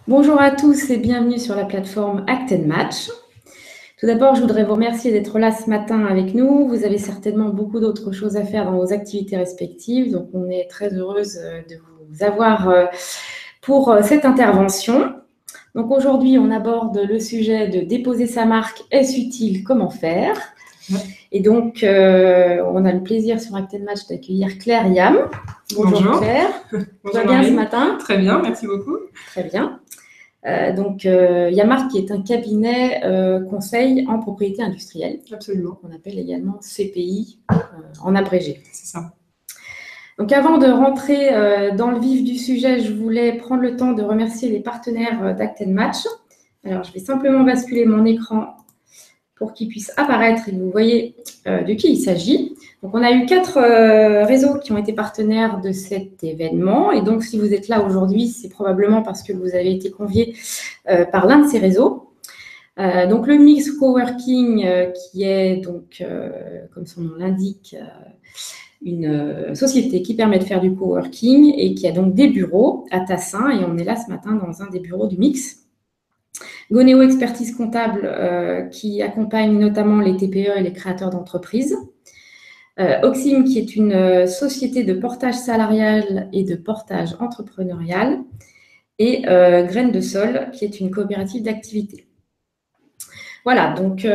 Bonjour à tous et bienvenue sur la plateforme Act & Match. Tout d'abord, je voudrais vous remercier d'être là ce matin avec nous. Vous avez certainement beaucoup d'autres choses à faire dans vos activités respectives, donc on est très heureuse de vous avoir pour cette intervention. Donc aujourd'hui, on aborde le sujet de déposer sa marque, est-ce utile, comment faire? Et donc, on a le plaisir sur Act & Match d'accueillir Claire Yam. Bonjour Claire. Bonjour. Tout va bien ce matin? Très bien, merci beaucoup. Très bien. Yamark qui est un cabinet conseil en propriété industrielle. Absolument. Qu'on appelle également CPI en abrégé. C'est ça. Donc avant de rentrer dans le vif du sujet, je voulais prendre le temps de remercier les partenaires d'Act & Match. Alors je vais simplement basculer mon écran pour qu'il puisse apparaître et vous voyez de qui il s'agit. Donc on a eu 4 réseaux qui ont été partenaires de cet événement. Et donc si vous êtes là aujourd'hui, c'est probablement parce que vous avez été conviés par l'un de ces réseaux. Donc le Mix Coworking qui est donc, comme son nom l'indique, une société qui permet de faire du coworking et qui a donc des bureaux à Tassin. Et on est là ce matin dans un des bureaux du Mix. Goneo Expertise Comptable qui accompagne notamment les TPE et les créateurs d'entreprises. Oxim qui est une société de portage salarial et de portage entrepreneurial. Et Graines de Sol qui est une coopérative d'activité. Voilà, donc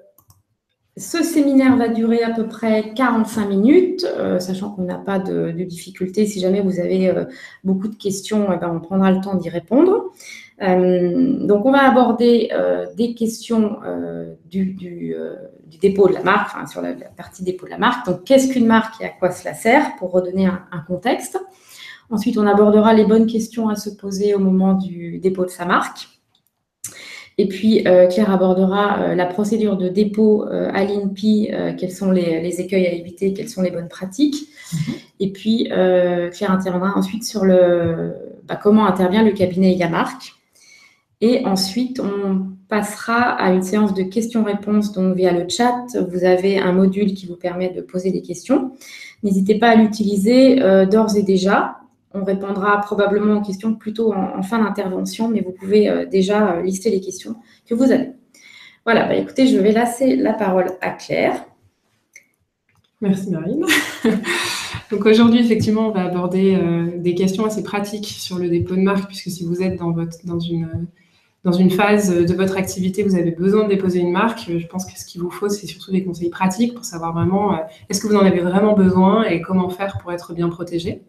ce séminaire va durer à peu près 45 minutes, sachant qu'on n'a pas de difficultés. Si jamais vous avez beaucoup de questions, on prendra le temps d'y répondre. Donc, on va aborder des questions du dépôt de la marque, enfin, sur la partie dépôt de la marque. Donc, qu'est-ce qu'une marque et à quoi cela sert, pour redonner un contexte. Ensuite, on abordera les bonnes questions à se poser au moment du dépôt de sa marque. Et puis, Claire abordera la procédure de dépôt à l'INPI, quels sont les écueils à éviter, quelles sont les bonnes pratiques. Et puis, Claire interviendra ensuite sur comment intervient le cabinet Yamark. Et ensuite, on passera à une séance de questions-réponses. Donc, via le chat, vous avez un module qui vous permet de poser des questions. N'hésitez pas à l'utiliser d'ores et déjà. On répondra probablement aux questions plutôt en fin d'intervention, mais vous pouvez déjà lister les questions que vous avez. Voilà, écoutez, je vais laisser la parole à Claire. Merci Marine. Donc aujourd'hui, effectivement, on va aborder des questions assez pratiques sur le dépôt de marque, puisque si vous êtes dans une phase de votre activité, vous avez besoin de déposer une marque. Je pense que ce qu'il vous faut, c'est surtout des conseils pratiques pour savoir vraiment est-ce que vous en avez vraiment besoin et comment faire pour être bien protégé.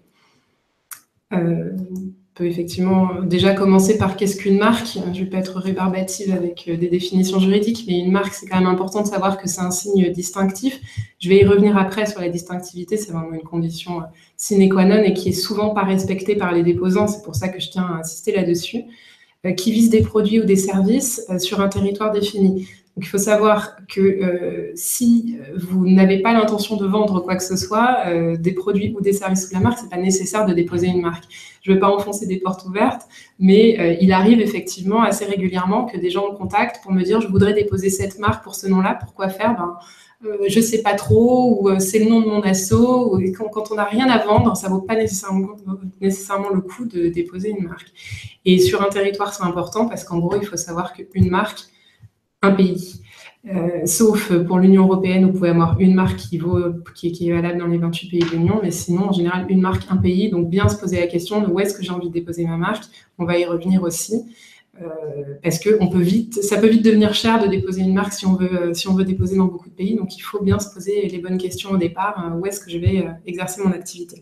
On peut effectivement déjà commencer par qu'est-ce qu'une marque. Je ne vais pas être rébarbative avec des définitions juridiques, mais une marque, c'est quand même important de savoir que c'est un signe distinctif. Je vais y revenir après sur la distinctivité, c'est vraiment une condition sine qua non et qui est souvent pas respectée par les déposants, c'est pour ça que je tiens à insister là-dessus, qui vise des produits ou des services sur un territoire défini. Donc, il faut savoir que si vous n'avez pas l'intention de vendre quoi que ce soit, des produits ou des services sous la marque, ce n'est pas nécessaire de déposer une marque. Je ne vais pas enfoncer des portes ouvertes, mais il arrive effectivement assez régulièrement que des gens me contactent pour me dire « je voudrais déposer cette marque pour ce nom-là, pourquoi faire ?» je ne sais pas trop, ou c'est le nom de mon asso, ou quand on n'a rien à vendre, ça ne vaut pas nécessairement le coup de déposer une marque. Et sur un territoire, c'est important parce qu'en gros, il faut savoir qu'une marque, un pays. Sauf pour l'Union européenne, vous pouvez avoir une marque qui est valable dans les 28 pays de l'Union, mais sinon, en général, une marque, un pays. Donc, bien se poser la question de où est-ce que j'ai envie de déposer ma marque. On va y revenir aussi. Parce que ça peut vite devenir cher de déposer une marque si on veut déposer dans beaucoup de pays. Donc, il faut bien se poser les bonnes questions au départ. Où est-ce que je vais exercer mon activité?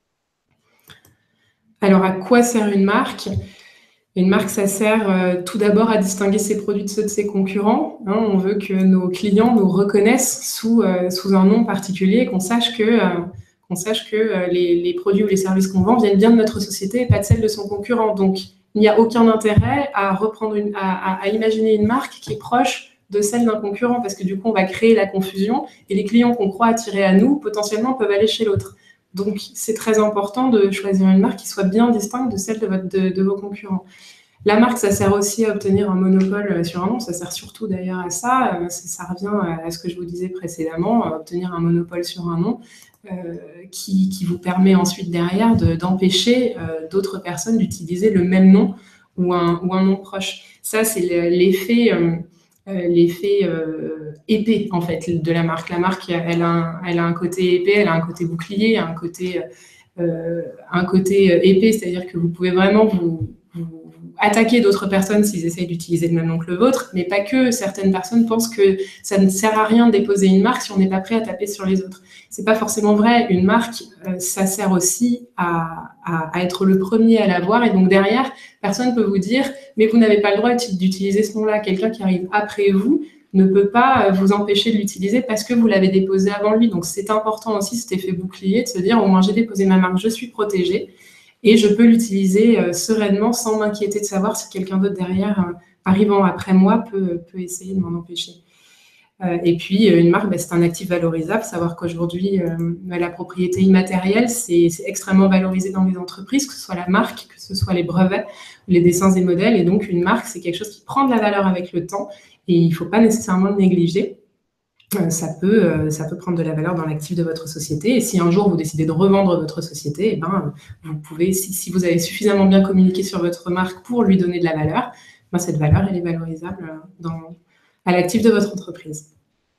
Alors, à quoi sert une marque? Une marque, ça sert tout d'abord à distinguer ses produits de ceux de ses concurrents. On veut que nos clients nous reconnaissent sous un nom particulier, qu'on sache que les produits ou les services qu'on vend viennent bien de notre société et pas de celle de son concurrent. Donc, il n'y a aucun intérêt à imaginer une marque qui est proche de celle d'un concurrent, parce que du coup, on va créer la confusion et les clients qu'on croit attirer à nous, potentiellement, peuvent aller chez l'autre. Donc, c'est très important de choisir une marque qui soit bien distincte de celle de vos concurrents. La marque, ça sert aussi à obtenir un monopole sur un nom. Ça sert surtout d'ailleurs à ça. Ça revient à ce que je vous disais précédemment, à obtenir un monopole sur un nom qui vous permet ensuite derrière d'empêcher d'autres personnes d'utiliser le même nom ou un nom proche. Ça, c'est l'effet épée, en fait, de la marque. La marque, elle a un côté épée, elle a un côté bouclier, un côté épée, c'est-à-dire que vous pouvez vraiment vous attaquer d'autres personnes s'ils essayent d'utiliser le même nom que le vôtre, mais pas que. Certaines personnes pensent que ça ne sert à rien de déposer une marque si on n'est pas prêt à taper sur les autres. C'est pas forcément vrai. Une marque, ça sert aussi à être le premier à l'avoir, et donc derrière, personne ne peut vous dire « mais vous n'avez pas le droit d'utiliser ce nom-là ». Quelqu'un qui arrive après vous ne peut pas vous empêcher de l'utiliser parce que vous l'avez déposé avant lui. Donc c'est important aussi, cet effet bouclier, de se dire « au moins j'ai déposé ma marque, je suis protégée ». Et je peux l'utiliser sereinement sans m'inquiéter de savoir si quelqu'un d'autre derrière, arrivant après moi, peut essayer de m'en empêcher. Et puis, une marque, c'est un actif valorisable. Savoir qu'aujourd'hui, la propriété immatérielle, c'est extrêmement valorisé dans les entreprises, que ce soit la marque, que ce soit les brevets, les dessins et modèles. Et donc, une marque, c'est quelque chose qui prend de la valeur avec le temps et il ne faut pas nécessairement le négliger. Ça peut prendre de la valeur dans l'actif de votre société. Et si un jour vous décidez de revendre votre société, eh ben, vous pouvez, si vous avez suffisamment bien communiqué sur votre marque pour lui donner de la valeur, ben, cette valeur, elle est valorisable à l'actif de votre entreprise.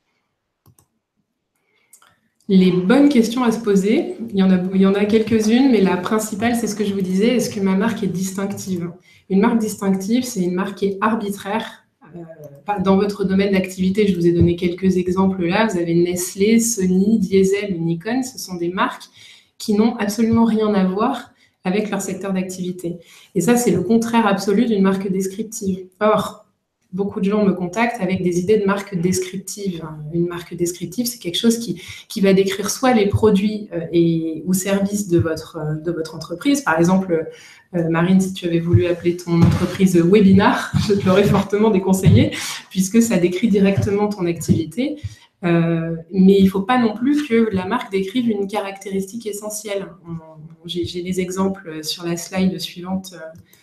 Les bonnes questions à se poser, il y en a quelques-unes, mais la principale, c'est ce que je vous disais, est-ce que ma marque est distinctive? Une marque distinctive, c'est une marque qui est arbitraire. Dans votre domaine d'activité, je vous ai donné quelques exemples là. Vous avez Nestlé, Sony, Diesel, Nikon. Ce sont des marques qui n'ont absolument rien à voir avec leur secteur d'activité. Et ça, c'est le contraire absolu d'une marque descriptive. Or, beaucoup de gens me contactent avec des idées de marque descriptive. Une marque descriptive, c'est quelque chose qui va décrire soit les produits ou services de votre entreprise. Par exemple, Marine, si tu avais voulu appeler ton entreprise Webinar, je te l'aurais fortement déconseillé, puisque ça décrit directement ton activité. Mais il ne faut pas non plus que la marque décrive une caractéristique essentielle. J'ai des exemples sur la slide suivante.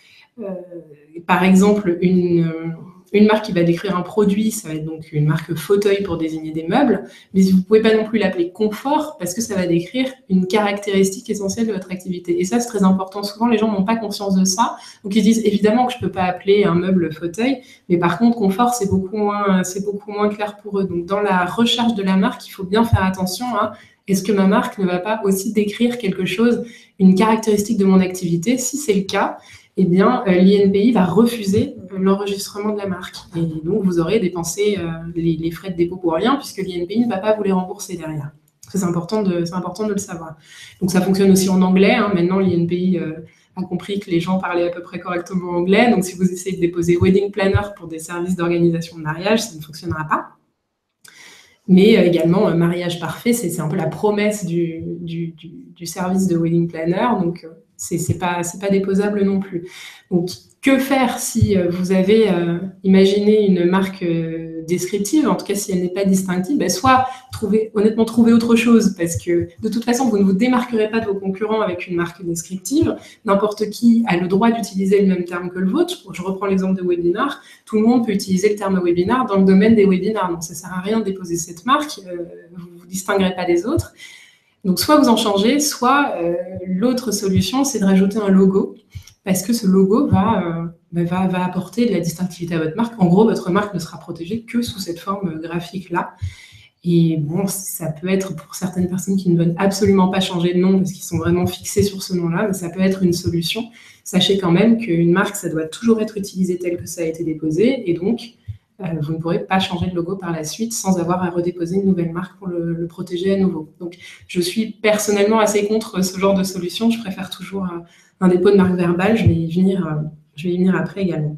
Par exemple, une marque qui va décrire un produit, ça va être donc une marque fauteuil pour désigner des meubles, mais vous ne pouvez pas non plus l'appeler confort parce que ça va décrire une caractéristique essentielle de votre activité. Et ça, c'est très important. Souvent, les gens n'ont pas conscience de ça. Donc, ils disent évidemment que je ne peux pas appeler un meuble fauteuil, mais par contre, confort, c'est beaucoup moins clair pour eux. Donc, dans la recherche de la marque, il faut bien faire attention à est-ce que ma marque ne va pas aussi décrire quelque chose, une caractéristique de mon activité? Si c'est le cas, eh bien, l'INPI va refuser l'enregistrement de la marque. Et donc, vous aurez dépensé les frais de dépôt pour rien, puisque l'INPI ne va pas vous les rembourser derrière. C'est important de le savoir. Donc, ça fonctionne aussi en anglais. Maintenant, l'INPI a compris que les gens parlaient à peu près correctement anglais. Donc, si vous essayez de déposer Wedding Planner pour des services d'organisation de mariage, ça ne fonctionnera pas. Mais également, mariage parfait, c'est un peu la promesse du service de Wedding Planner. Donc, c'est pas déposable non plus. Donc, que faire si vous avez imaginé une marque descriptive, en tout cas si elle n'est pas distinctive, soit trouver autre chose, parce que de toute façon, vous ne vous démarquerez pas de vos concurrents avec une marque descriptive. N'importe qui a le droit d'utiliser le même terme que le vôtre. Je reprends l'exemple de webinar. Tout le monde peut utiliser le terme webinar dans le domaine des webinars. Donc, ça ne sert à rien de déposer cette marque. Vous ne vous distinguerez pas des autres. Donc, soit vous en changez, soit l'autre solution, c'est de rajouter un logo, parce que ce logo va apporter de la distinctivité à votre marque. En gros, votre marque ne sera protégée que sous cette forme graphique-là. Et bon, ça peut être pour certaines personnes qui ne veulent absolument pas changer de nom, parce qu'ils sont vraiment fixés sur ce nom-là, mais ça peut être une solution. Sachez quand même qu'une marque, ça doit toujours être utilisé tel que ça a été déposé, et donc vous ne pourrez pas changer de logo par la suite sans avoir à redéposer une nouvelle marque pour le protéger à nouveau. Donc, je suis personnellement assez contre ce genre de solution. Je préfère toujours un dépôt de marque verbale. Je vais y venir après également.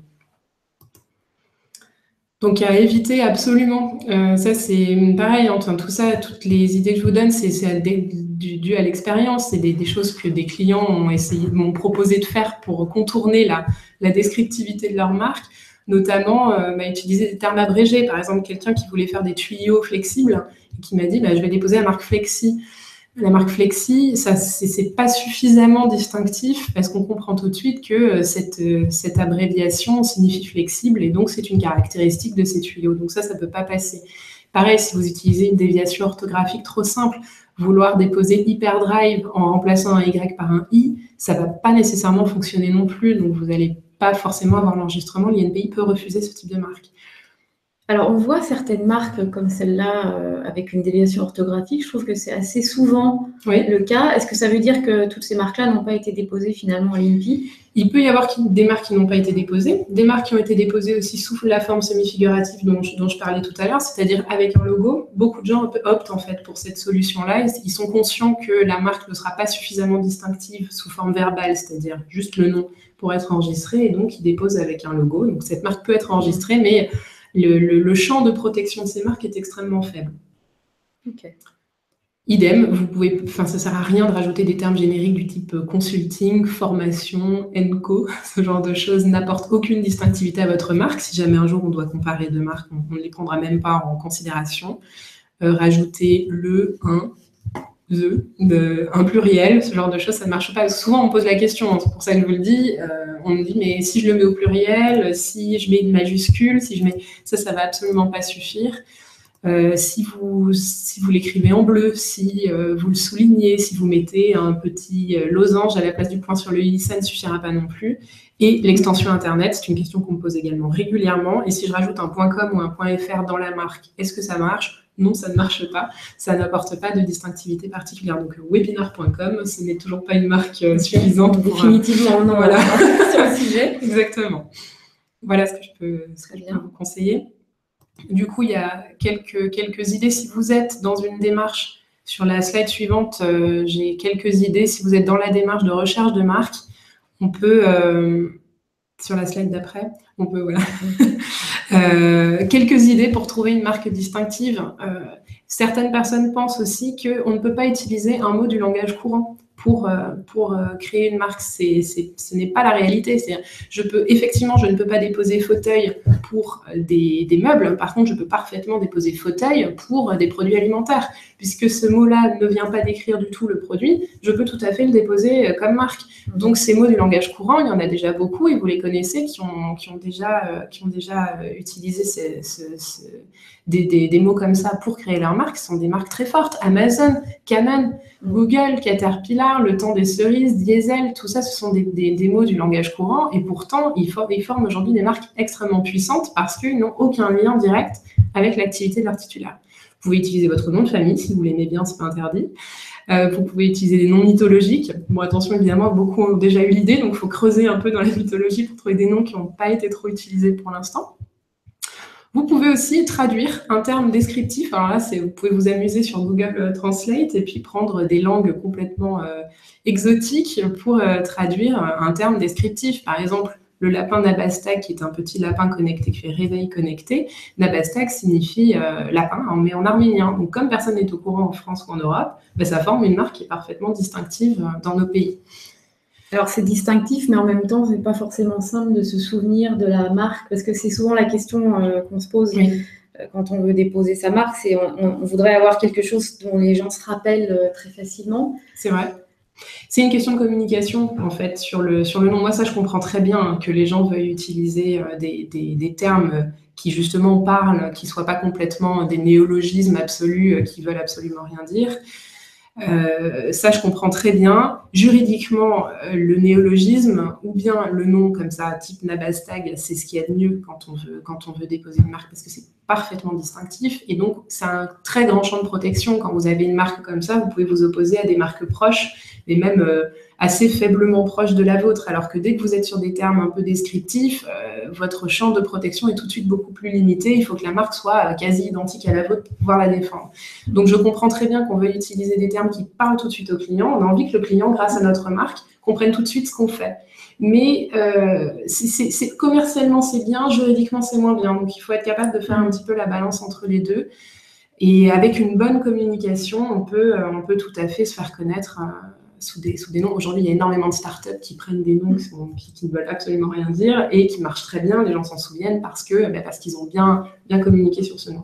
Donc, à éviter absolument. Ça, c'est pareil. Enfin, tout ça, toutes les idées que je vous donne, c'est dû à l'expérience. C'est des choses que des clients m'ont proposé de faire pour contourner la descriptivité de leur marque. Notamment, utiliser des termes abrégés. Par exemple, quelqu'un qui voulait faire des tuyaux flexibles et qui m'a dit je vais déposer la marque Flexi. La marque Flexi, ça, c'est pas suffisamment distinctif parce qu'on comprend tout de suite que cette abréviation signifie flexible et donc c'est une caractéristique de ces tuyaux. Donc ça peut pas passer. Pareil, si vous utilisez une déviation orthographique trop simple, vouloir déposer hyperdrive en remplaçant un Y par un I, ça va pas nécessairement fonctionner non plus. Donc vous allez pas forcément avoir l'enregistrement. L'INPI peut refuser ce type de marque. Alors, on voit certaines marques comme celle-là avec une déviation orthographique. Je trouve que c'est assez souvent le cas. Est-ce que ça veut dire que toutes ces marques-là n'ont pas été déposées finalement à l'INPI? Il peut y avoir des marques qui n'ont pas été déposées, des marques qui ont été déposées aussi sous la forme semi-figurative dont je parlais tout à l'heure, c'est-à-dire avec un logo. Beaucoup de gens optent en fait pour cette solution-là. Ils sont conscients que la marque ne sera pas suffisamment distinctive sous forme verbale, c'est-à-dire juste le nom pour être enregistrée, et donc ils déposent avec un logo. Donc cette marque peut être enregistrée, mais le champ de protection de ces marques est extrêmement faible. Ok. Idem, ça sert à rien de rajouter des termes génériques du type consulting, formation, ENCO, ce genre de choses n'apporte aucune distinctivité à votre marque. Si jamais un jour on doit comparer deux marques, on ne les prendra même pas en considération. Rajouter le, un, un pluriel, ce genre de choses, ça ne marche pas. Souvent, on me pose la question, c'est pour ça que je vous le dis, on me dit, mais si je le mets au pluriel, si je mets une majuscule, ça va absolument pas suffire. Si vous l'écrivez en bleu, si vous le soulignez, si vous mettez un petit losange à la place du point sur le i, ça ne suffira pas non plus. Et l'extension Internet, c'est une question qu'on me pose également régulièrement. Et si je rajoute un .com ou un .fr dans la marque, est-ce que ça marche? Non, ça ne marche pas. Ça n'apporte pas de distinctivité particulière. Donc, webinar.com, ce n'est toujours pas une marque suffisante pour... Définitivement, non, voilà. sur le sujet. Exactement. Voilà ce que je peux vous conseiller. Du coup, il y a quelques idées. Si vous êtes dans une démarche, sur la slide suivante, j'ai quelques idées. Si vous êtes dans la démarche de recherche de marque, on peut, sur la slide d'après, on peut, voilà, quelques idées pour trouver une marque distinctive. Certaines personnes pensent aussi qu'on ne peut pas utiliser un mot du langage courant pour créer une marque. Ce n'est pas la réalité. Je ne peux pas déposer fauteuil pour des meubles. Par contre, je peux parfaitement déposer fauteuil pour des produits alimentaires. Puisque ce mot-là ne vient pas décrire du tout le produit, je peux tout à fait le déposer comme marque. Donc, ces mots du langage courant, il y en a déjà beaucoup et vous les connaissez qui ont déjà utilisé des mots comme ça pour créer leur marque. Ce sont des marques très fortes. Amazon, Canon, Google, Caterpillar, Le Temps des Cerises, Diesel, tout ça, ce sont des mots du langage courant. Et pourtant, ils forment aujourd'hui des marques extrêmement puissantes parce qu'ils n'ont aucun lien direct avec l'activité de leur titulaire. Vous pouvez utiliser votre nom de famille, si vous l'aimez bien, c'est pas interdit. Vous pouvez utiliser des noms mythologiques. Bon, attention, évidemment, beaucoup ont déjà eu l'idée, donc il faut creuser un peu dans la mythologie pour trouver des noms qui n'ont pas été trop utilisés pour l'instant. Vous pouvez aussi traduire un terme descriptif. Alors là, vous pouvez vous amuser sur Google Translate et puis prendre des langues complètement exotiques pour traduire un terme descriptif. Par exemple, le lapin Nabastag, qui est un petit lapin connecté, qui fait réveil connecté. Nabastag signifie lapin, mais en arménien. Donc, comme personne n'est au courant en France ou en Europe, ça forme une marque qui est parfaitement distinctive dans nos pays. Alors, c'est distinctif, mais en même temps, c'est pas forcément simple de se souvenir de la marque, parce que c'est souvent la question qu'on se pose quand on veut déposer sa marque, c'est on voudrait avoir quelque chose dont les gens se rappellent très facilement. C'est vrai. C'est une question de communication, en fait, sur le nom. Moi, ça, je comprends très bien que les gens veuillent utiliser des termes qui, justement, parlent, qui ne soient pas complètement des néologismes absolus qui veulent absolument rien dire. Ça, je comprends très bien. Juridiquement, le néologisme ou bien le nom comme ça, type Nabastag, c'est ce qu'il y a de mieux quand on veut déposer une marque parce que c'est parfaitement distinctif et donc c'est un très grand champ de protection. Quand vous avez une marque comme ça, vous pouvez vous opposer à des marques proches, mais même assez faiblement proches de la vôtre, alors que dès que vous êtes sur des termes un peu descriptifs, votre champ de protection est tout de suite beaucoup plus limité. Il faut que la marque soit quasi identique à la vôtre pour pouvoir la défendre. Donc, je comprends très bien qu'on veuille utiliser des termes qui parlent tout de suite au client. On a envie que le client, grâce à notre marque, comprenne tout de suite ce qu'on fait. Mais commercialement, c'est bien, juridiquement, c'est moins bien. Donc, il faut être capable de faire un petit peu la balance entre les deux. Et avec une bonne communication, on peut tout à fait se faire connaître sous des noms. Aujourd'hui, il y a énormément de startups qui prennent des noms qui ne veulent absolument rien dire et qui marchent très bien. Les gens s'en souviennent parce qu'ils ont bien communiqué sur ce nom.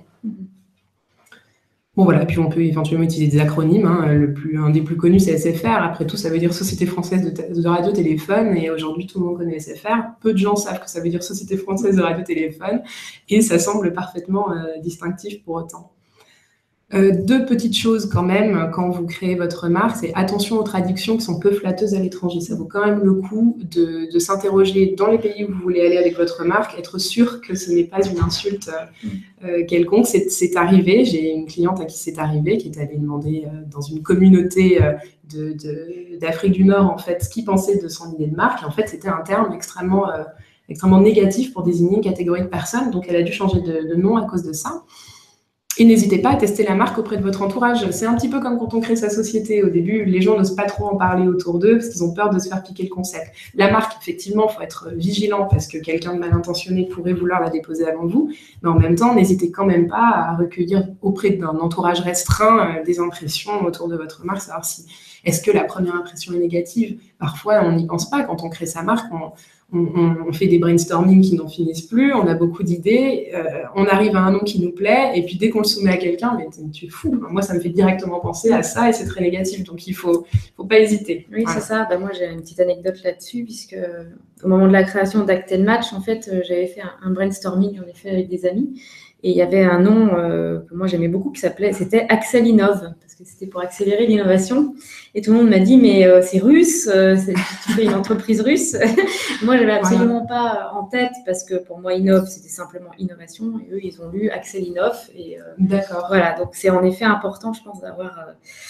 Bon, voilà, puis on peut éventuellement utiliser des acronymes. Un des plus connus, c'est SFR. Après tout, ça veut dire Société Française de Radio-Téléphone. Et aujourd'hui, tout le monde connaît SFR. Peu de gens savent que ça veut dire Société Française de Radio-Téléphone. Et ça semble parfaitement distinctif pour autant. Deux petites choses quand même quand vous créez votre marque, c'est attention aux traductions qui sont peu flatteuses à l'étranger. Ça vaut quand même le coup de s'interroger dans les pays où vous voulez aller avec votre marque, être sûr que ce n'est pas une insulte quelconque. C'est arrivé, j'ai une cliente à qui c'est arrivé, qui est allée demander dans une communauté d'Afrique du Nord en fait ce qu'ils pensaient de son idée de marque. Et en fait, c'était un terme extrêmement négatif pour désigner une catégorie de personnes. Donc, elle a dû changer de nom à cause de ça. Et n'hésitez pas à tester la marque auprès de votre entourage. C'est un petit peu comme quand on crée sa société. Au début, les gens n'osent pas trop en parler autour d'eux parce qu'ils ont peur de se faire piquer le concept. La marque, effectivement, il faut être vigilant parce que quelqu'un de mal intentionné pourrait vouloir la déposer avant vous. Mais en même temps, n'hésitez quand même pas à recueillir auprès d'un entourage restreint des impressions autour de votre marque, savoir si est-ce que la première impression est négative. Parfois, on n'y pense pas. Quand on crée sa marque, on fait des brainstorming qui n'en finissent plus, on a beaucoup d'idées, on arrive à un nom qui nous plaît, et puis dès qu'on le soumet à quelqu'un, mais tu es fou. Moi, ça me fait directement penser à ça, et c'est très négatif, donc il faut pas hésiter. Oui, voilà. C'est ça. Moi, j'ai une petite anecdote là-dessus, puisque au moment de la création d'Act & Match, en fait, j'avais fait un brainstorming, en effet, avec des amis, et il y avait un nom que moi j'aimais beaucoup c'était Axel Innov, parce que c'était pour accélérer l'innovation. Et tout le monde m'a dit, mais c'est russe, tu fais une entreprise russe. Moi, j'avais absolument pas en tête, parce que pour moi, Innov, c'était simplement innovation. Et eux, ils ont lu Axel Innov. D'accord. Voilà, donc c'est en effet important, je pense, d'avoir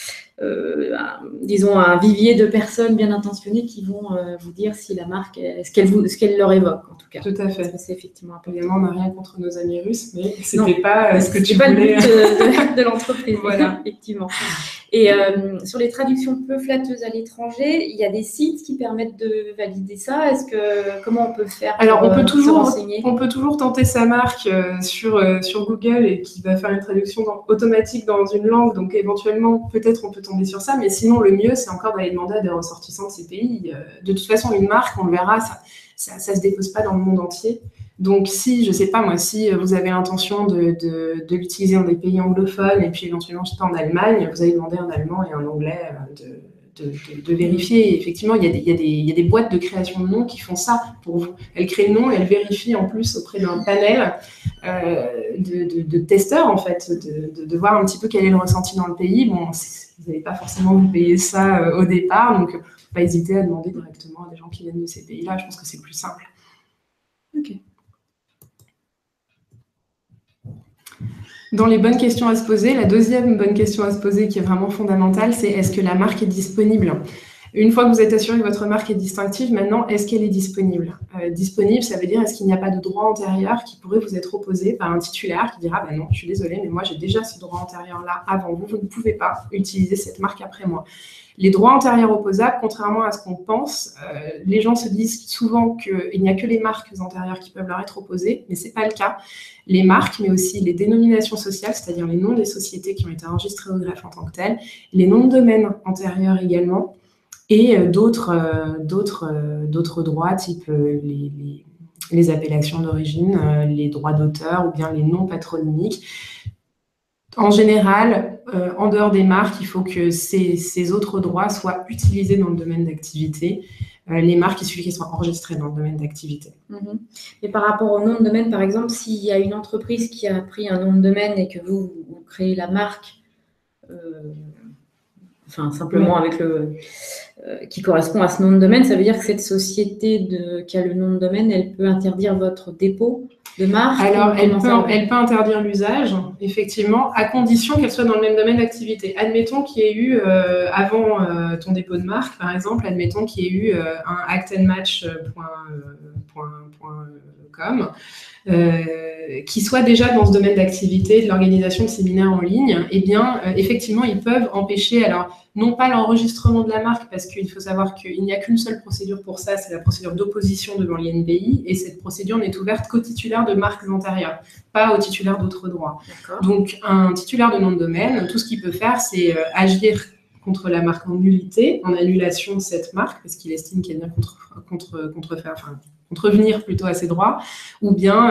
disons, un vivier de personnes bien intentionnées qui vont vous dire si la marque, ce qu'elle leur évoque, en tout cas. Tout à fait. C'est effectivement important. Évidemment, on n'a rien contre nos amis russes, mais c'était pas ce que tu pas voulais. Le but de l'entreprise, voilà, effectivement. Et sur les traductions peu flatteuses à l'étranger, il y a des sites qui permettent de valider ça. Comment on peut faire pour Alors, se renseigner ? On peut toujours tenter sa marque sur Google et qui va faire une traduction automatique dans une langue. Donc, éventuellement, peut-être on peut tomber sur ça. Mais sinon, le mieux, c'est encore d'aller demander à des ressortissants de ces pays. De toute façon, une marque, on le verra, ça se dépose pas dans le monde entier. Donc, si vous avez l'intention de l'utiliser dans des pays anglophones et puis éventuellement, je sais pas, en Allemagne, vous allez demander un allemand et un anglais de vérifier. Et effectivement, il y a des boîtes de création de noms qui font ça pour vous. Elles créent le nom et elles vérifient en plus auprès d'un panel de testeurs, en fait, de voir un petit peu quel est le ressenti dans le pays. Bon, vous n'allez pas forcément vous payer ça au départ, donc pas hésiter à demander directement à des gens qui viennent de ces pays-là. Je pense que c'est plus simple. Ok. Dans les bonnes questions à se poser, la deuxième bonne question à se poser qui est vraiment fondamentale, c'est est-ce que la marque est disponible ? Une fois que vous êtes assuré que votre marque est distinctive, maintenant, est-ce qu'elle est disponible ? Disponible, ça veut dire est-ce qu'il n'y a pas de droit antérieur qui pourrait vous être opposé par un titulaire qui dira non, je suis désolée, mais moi j'ai déjà ce droit antérieur-là avant vous, vous ne pouvez pas utiliser cette marque après moi. Les droits antérieurs opposables, contrairement à ce qu'on pense, les gens se disent souvent qu'il n'y a que les marques antérieures qui peuvent leur être opposées, mais ce n'est pas le cas. Les marques, mais aussi les dénominations sociales, c'est-à-dire les noms des sociétés qui ont été enregistrées au greffe en tant que telles, les noms de domaine antérieurs également, et d'autres droits, type les appellations d'origine, les droits d'auteur ou bien les noms patronymiques. En général, en dehors des marques, il faut que ces autres droits soient utilisés dans le domaine d'activité. Les marques, il suffit qu'elles soient enregistrées dans le domaine d'activité. Et par rapport au nom de domaine, par exemple, s'il y a une entreprise qui a pris un nom de domaine et que vous créez la marque, simplement avec qui correspond à ce nom de domaine, ça veut dire que cette société qui a le nom de domaine, elle peut interdire votre dépôt de marque? Alors, elle peut interdire l'usage, effectivement, à condition qu'elle soit dans le même domaine d'activité. Admettons qu'il y ait eu, avant ton dépôt de marque, par exemple, admettons qu'il y ait eu un actandmatch.com qui soit déjà dans ce domaine d'activité de l'organisation de séminaires en ligne, eh bien, effectivement, ils peuvent empêcher, alors, non pas l'enregistrement de la marque, parce qu'il faut savoir qu'il n'y a qu'une seule procédure pour ça, c'est la procédure d'opposition devant l'INPI, et cette procédure n'est ouverte qu'aux titulaires de marques antérieures, pas aux titulaires d'autres droits. Donc, un titulaire de nom de domaine, tout ce qu'il peut faire, c'est agir contre la marque en nullité, en annulation de cette marque, parce qu'il estime qu'elle vient contrevenir plutôt à ses droits, ou bien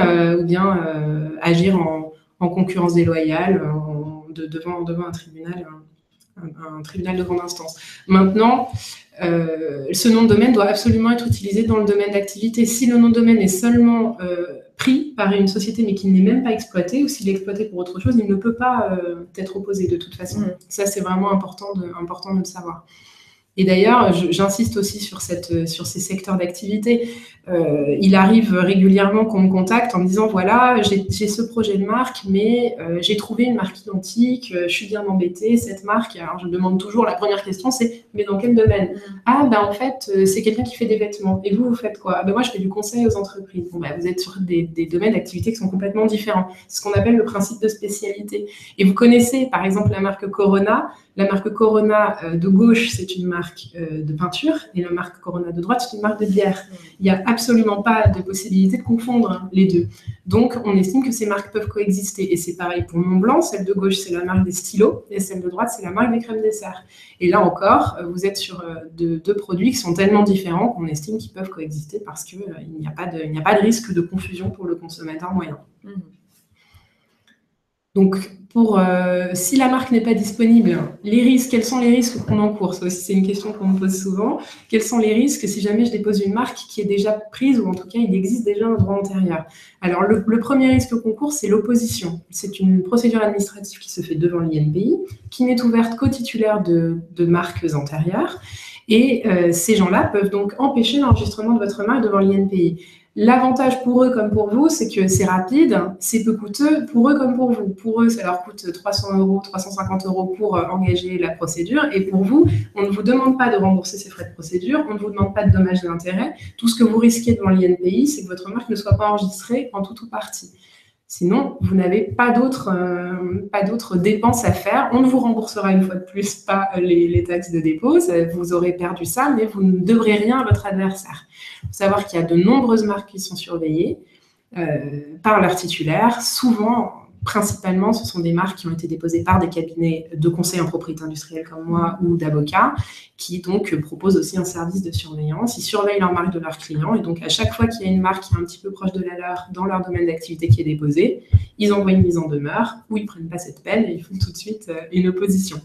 agir en concurrence déloyale devant un tribunal un tribunal de grande instance. Maintenant, ce nom de domaine doit absolument être utilisé dans le domaine d'activité. Si le nom de domaine est seulement pris par une société mais qu'il n'est même pas exploité, ou s'il est exploité pour autre chose, il ne peut pas être opposé de toute façon. Ça, c'est vraiment important de le savoir. Et d'ailleurs, j'insiste aussi sur ces secteurs d'activité. Il arrive régulièrement qu'on me contacte en me disant, voilà, j'ai ce projet de marque, mais j'ai trouvé une marque identique, je suis bien embêtée, cette marque. Alors, je me demande toujours, la première question, c'est, mais dans quel domaine? Ah, ben en fait, c'est quelqu'un qui fait des vêtements. Et vous faites quoi? Ben moi, je fais du conseil aux entreprises. Bon, ben, vous êtes sur des domaines d'activité qui sont complètement différents. C'est ce qu'on appelle le principe de spécialité. Et vous connaissez, par exemple, la marque Corona. La marque Corona de gauche, c'est une marque de peinture, et la marque Corona de droite, c'est une marque de bière. Il n'y a absolument pas de possibilité de confondre les deux. Donc, on estime que ces marques peuvent coexister. Et c'est pareil pour Montblanc. Celle de gauche, c'est la marque des stylos, et celle de droite, c'est la marque des crèmes dessert. Et là encore, vous êtes sur deux produits qui sont tellement différents qu'on estime qu'ils peuvent coexister parce qu'il n'y a pas de risque de confusion pour le consommateur moyen. Donc, si la marque n'est pas disponible, les risques, quels sont les risques qu'on encourt? Ça aussi, c'est une question qu'on me pose souvent. Quels sont les risques si jamais je dépose une marque qui est déjà prise, ou en tout cas, il existe déjà un droit antérieur? Alors, le premier risque qu'on court, c'est l'opposition. C'est une procédure administrative qui se fait devant l'INPI, qui n'est ouverte qu'aux titulaires de marques antérieures. Et ces gens-là peuvent donc empêcher l'enregistrement de votre marque devant l'INPI. L'avantage pour eux comme pour vous, c'est que c'est rapide, c'est peu coûteux pour eux comme pour vous. Pour eux, ça leur coûte 300 €, 350 € pour engager la procédure. Et pour vous, on ne vous demande pas de rembourser ces frais de procédure, on ne vous demande pas de dommages et d'intérêts. Tout ce que vous risquez devant l'INPI, c'est que votre marque ne soit pas enregistrée en tout ou partie. Sinon, vous n'avez pas d'autres dépenses à faire. On ne vous remboursera une fois de plus pas les taxes de dépôt. Vous aurez perdu ça, mais vous ne devrez rien à votre adversaire. Il faut savoir qu'il y a de nombreuses marques qui sont surveillées par leurs titulaires. Souvent, principalement, ce sont des marques qui ont été déposées par des cabinets de conseil en propriété industrielle comme moi ou d'avocats qui donc proposent aussi un service de surveillance. Ils surveillent leur marque de leurs clients et donc à chaque fois qu'il y a une marque qui est un petit peu proche de la leur dans leur domaine d'activité qui est déposée, ils envoient une mise en demeure ou ils ne prennent pas cette peine et ils font tout de suite une opposition.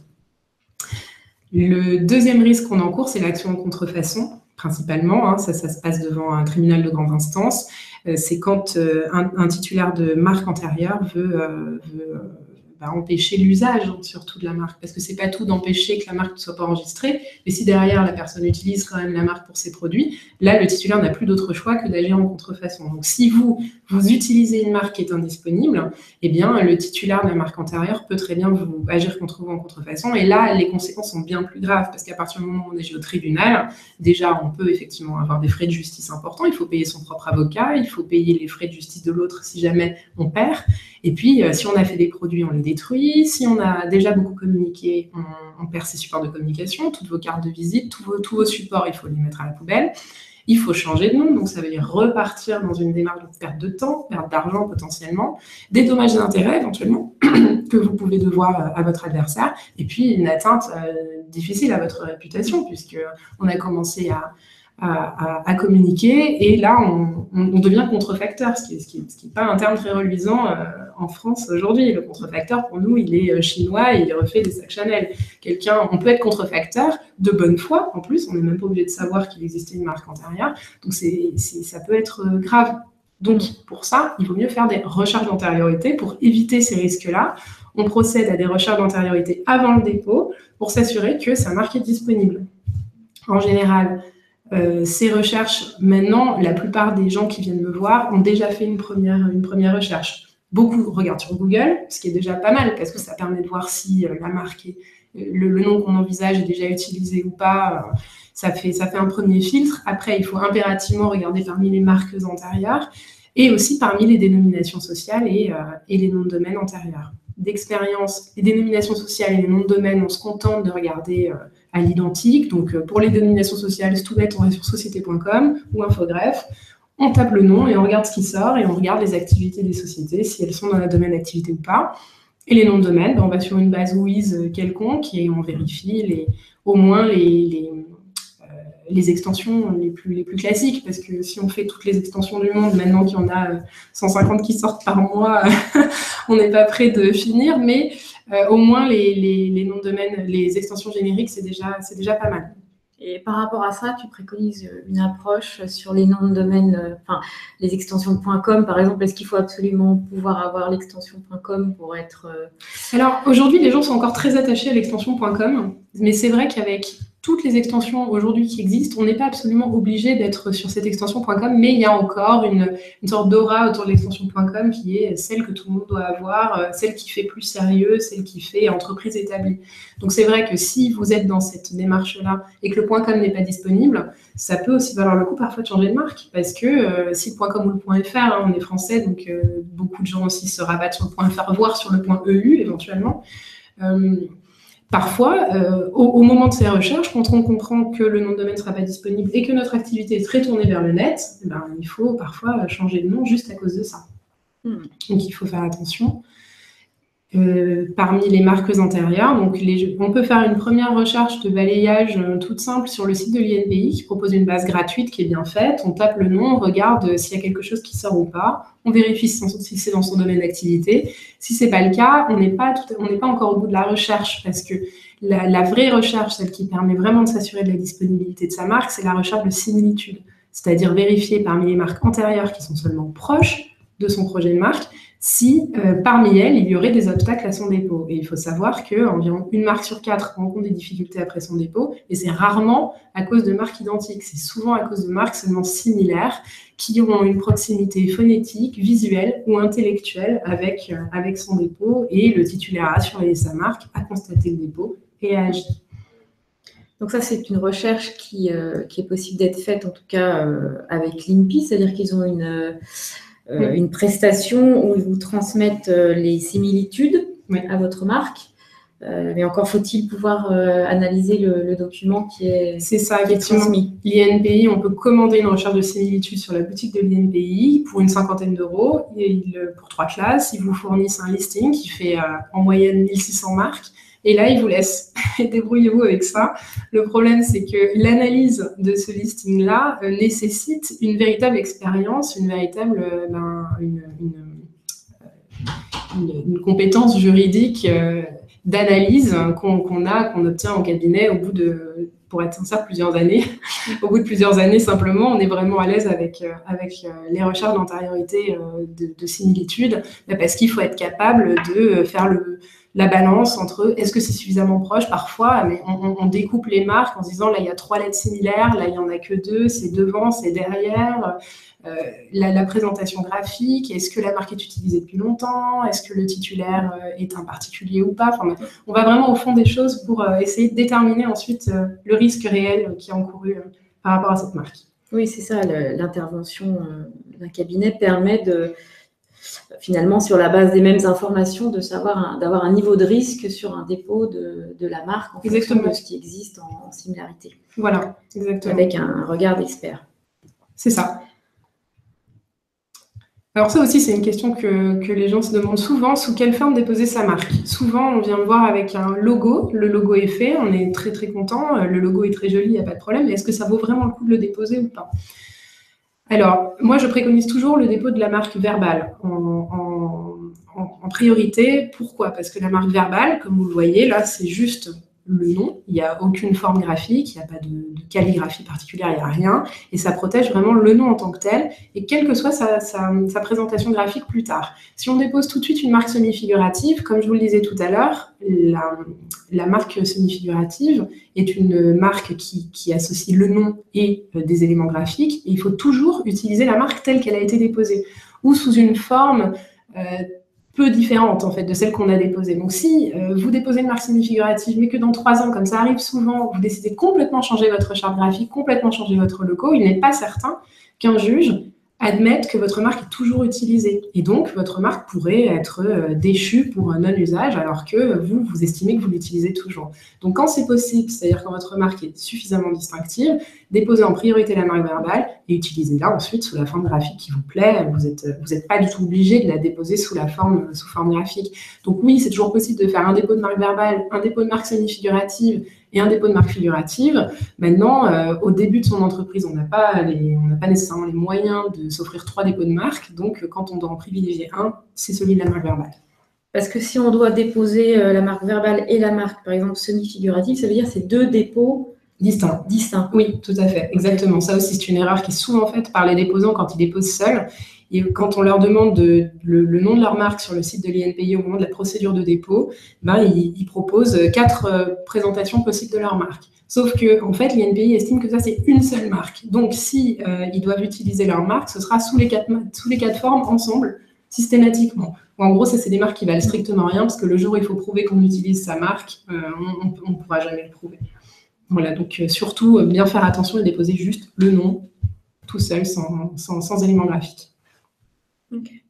Le deuxième risque qu'on encourt, c'est l'action en contrefaçon. Principalement, ça se passe devant un tribunal de grande instance. C'est quand un titulaire de marque antérieure veut empêcher l'usage surtout de la marque, parce que c'est pas tout d'empêcher que la marque ne soit pas enregistrée, mais si derrière la personne utilise quand même la marque pour ses produits, là le titulaire n'a plus d'autre choix que d'agir en contrefaçon. Donc si vous utilisez une marque qui est indisponible, eh bien le titulaire de la marque antérieure peut très bien vous agir contre vous en contrefaçon, et là les conséquences sont bien plus graves, parce qu'à partir du moment où on agit au tribunal, déjà on peut effectivement avoir des frais de justice importants, il faut payer son propre avocat, il faut payer les frais de justice de l'autre si jamais on perd, et puis si on a fait des produits, on les détruit. Si on a déjà beaucoup communiqué, on perd ses supports de communication, toutes vos cartes de visite, tous vos supports, il faut les mettre à la poubelle. Il faut changer de nom, donc ça veut dire repartir dans une démarche de perte de temps, perte d'argent potentiellement, des dommages et intérêts éventuellement que vous pouvez devoir à votre adversaire, et puis une atteinte difficile à votre réputation, puisqu'on a commencé à communiquer, et là, on devient contrefacteur, ce qui n'est pas un terme très reluisant en France aujourd'hui. Le contrefacteur, pour nous, il est chinois et il refait des sacs Chanel. On peut être contrefacteur de bonne foi, en plus, on n'est même pas obligé de savoir qu'il existait une marque antérieure, donc ça peut être grave. Donc, pour ça, il vaut mieux faire des recherches d'antériorité pour éviter ces risques-là. On procède à des recherches d'antériorité avant le dépôt pour s'assurer que sa marque est disponible. En général, ces recherches, maintenant, la plupart des gens qui viennent me voir ont déjà fait une première recherche. Beaucoup regardent sur Google, ce qui est déjà pas mal, parce que ça permet de voir si la marque, le nom qu'on envisage est déjà utilisé ou pas. Ça fait un premier filtre. Après, il faut impérativement regarder parmi les marques antérieures et aussi parmi les dénominations sociales et les noms de domaine antérieurs. D'expérience, les dénominations sociales et les noms de domaine, on se contente de regarder à l'identique. Donc, pour les dénominations sociales, c'est tout bête, on va sur société.com ou Infogreffe, on tape le nom et on regarde ce qui sort et on regarde les activités des sociétés, si elles sont dans le domaine d'activité ou pas. Et les noms de domaine, on va sur une base WHOIS quelconque et on vérifie au moins les les extensions les plus classiques, parce que si on fait toutes les extensions du monde, maintenant qu'il y en a 150 qui sortent par mois, on n'est pas prêt de finir, mais au moins les noms de domaine, les extensions génériques, c'est déjà pas mal. Et par rapport à ça, tu préconises une approche sur les noms de domaine, les extensions de .com, par exemple. Est-ce qu'il faut absolument pouvoir avoir l'extension .com pour être... Alors, aujourd'hui, les gens sont encore très attachés à l'extension .com, mais c'est vrai qu'avec toutes les extensions aujourd'hui qui existent, on n'est pas absolument obligé d'être sur cette extension .com, mais il y a encore une sorte d'aura autour de l'extension .com qui est celle que tout le monde doit avoir, celle qui fait plus sérieux, celle qui fait entreprise établie. Donc c'est vrai que si vous êtes dans cette démarche-là et que le .com n'est pas disponible, ça peut aussi valoir le coup parfois de changer de marque, parce que si le .com ou le .fr, on est français, donc beaucoup de gens aussi se rabattent sur le .fr, voire sur le .eu éventuellement. Parfois, au moment de ces recherches, quand on comprend que le nom de domaine ne sera pas disponible et que notre activité est très tournée vers le net, il faut parfois changer de nom juste à cause de ça. Donc, il faut faire attention. Parmi les marques antérieures, donc on peut faire une première recherche de balayage toute simple sur le site de l'INPI qui propose une base gratuite qui est bien faite. On tape le nom, on regarde s'il y a quelque chose qui sort ou pas. On vérifie si c'est dans son domaine d'activité. Si c'est pas le cas, on n'est pas encore au bout de la recherche, parce que la vraie recherche, celle qui permet vraiment de s'assurer de la disponibilité de sa marque, c'est la recherche de similitude, c'est-à-dire vérifier parmi les marques antérieures qui sont seulement proches de son projet de marque si parmi elles, il y aurait des obstacles à son dépôt. Et il faut savoir qu'environ 1 marque sur 4 rencontre des difficultés après son dépôt, et c'est rarement à cause de marques identiques, c'est souvent à cause de marques seulement similaires qui ont une proximité phonétique, visuelle ou intellectuelle avec son dépôt, et le titulaire a surveillé sa marque, a constaté le dépôt et a agi. Donc ça, c'est une recherche qui est possible d'être faite, en tout cas avec l'INPI, c'est-à-dire qu'ils ont une prestation où ils vous transmettent les similitudes à votre marque. Mais encore faut-il pouvoir analyser le document qui est transmis. L'INPI, on peut commander une recherche de similitude sur la boutique de l'INPI pour une 50aine d'euros. Pour 3 classes, ils vous fournissent un listing qui fait en moyenne 1600 marques. Et là, ils vous laissent. Débrouillez-vous avec ça. Le problème, c'est que l'analyse de ce listing-là nécessite une véritable expérience, une compétence juridique d'analyse qu'on obtient en cabinet pour être sincère, plusieurs années. Au bout de plusieurs années, simplement, on est vraiment à l'aise avec les recherches d'antériorité de similitude, parce qu'il faut être capable de faire la balance entre est-ce que c'est suffisamment proche parfois, mais on découpe les marques en se disant là il y a 3 lettres similaires, là il n'y en a que 2, c'est devant, c'est derrière, la présentation graphique, est-ce que la marque est utilisée depuis longtemps, est-ce que le titulaire est un particulier ou pas, on va vraiment au fond des choses pour essayer de déterminer ensuite le risque réel qui est encouru par rapport à cette marque. Oui, c'est ça, l'intervention d'un cabinet permet finalement, sur la base des mêmes informations, d'avoir un niveau de risque sur un dépôt de la marque en fonction de ce qui existe en similarité. Voilà, exactement. Avec un regard d'expert. C'est ça. Alors ça aussi, c'est une question que les gens se demandent souvent, sous quelle forme déposer sa marque. Souvent, on vient me voir avec un logo, le logo est fait, on est très très content, le logo est très joli, il n'y a pas de problème, mais est-ce que ça vaut vraiment le coup de le déposer ou pas ? Alors, moi, je préconise toujours le dépôt de la marque verbale en priorité. Pourquoi ? Parce que la marque verbale, comme vous le voyez, là, c'est juste le nom. Il n'y a aucune forme graphique, il n'y a pas de calligraphie particulière, il n'y a rien. Et ça protège vraiment le nom en tant que tel, et quelle que soit sa présentation graphique plus tard. Si on dépose tout de suite une marque semi-figurative, comme je vous le disais tout à l'heure, la marque semi-figurative est une marque qui associe le nom et des éléments graphiques, et il faut toujours utiliser la marque telle qu'elle a été déposée, ou sous une forme peu différente en fait de celle qu'on a déposée. Donc si vous déposez une marque semi-figurative, mais que dans 3 ans, comme ça arrive souvent, vous décidez de complètement changer votre charte graphique, complètement changer votre logo, il n'est pas certain qu'un juge admettre que votre marque est toujours utilisée. Et donc, votre marque pourrait être déchue pour un non-usage, alors que vous estimez que vous l'utilisez toujours. Donc, quand c'est possible, c'est-à-dire quand votre marque est suffisamment distinctive, déposez en priorité la marque verbale et utilisez-la ensuite sous la forme graphique qui vous plaît. Vous êtes pas du tout obligé de la déposer sous forme graphique. Donc oui, c'est toujours possible de faire un dépôt de marque verbale, un dépôt de marque semi-figurative, et un dépôt de marque figurative. Maintenant, au début de son entreprise, on n'a pas nécessairement les moyens de s'offrir 3 dépôts de marque. Donc, quand on doit en privilégier un, c'est celui de la marque verbale. Parce que si on doit déposer la marque verbale et la marque, par exemple, semi-figurative, ça veut dire que c'est 2 dépôts distincts. Oui, tout à fait, exactement. Ça aussi, c'est une erreur qui est souvent faite par les déposants quand ils déposent seuls. Et quand on leur demande le nom de leur marque sur le site de l'INPI au moment de la procédure de dépôt, ils proposent 4 présentations possibles de leur marque. Sauf que, en fait, l'INPI estime que ça, c'est une seule marque. Donc, si ils doivent utiliser leur marque, ce sera sous les 4 formes ensemble, systématiquement. En gros, ça, c'est des marques qui valent strictement rien, parce que le jour où il faut prouver qu'on utilise sa marque, on ne pourra jamais le prouver. Voilà, donc surtout, bien faire attention et déposer juste le nom, tout seul, sans éléments graphiques. Okay.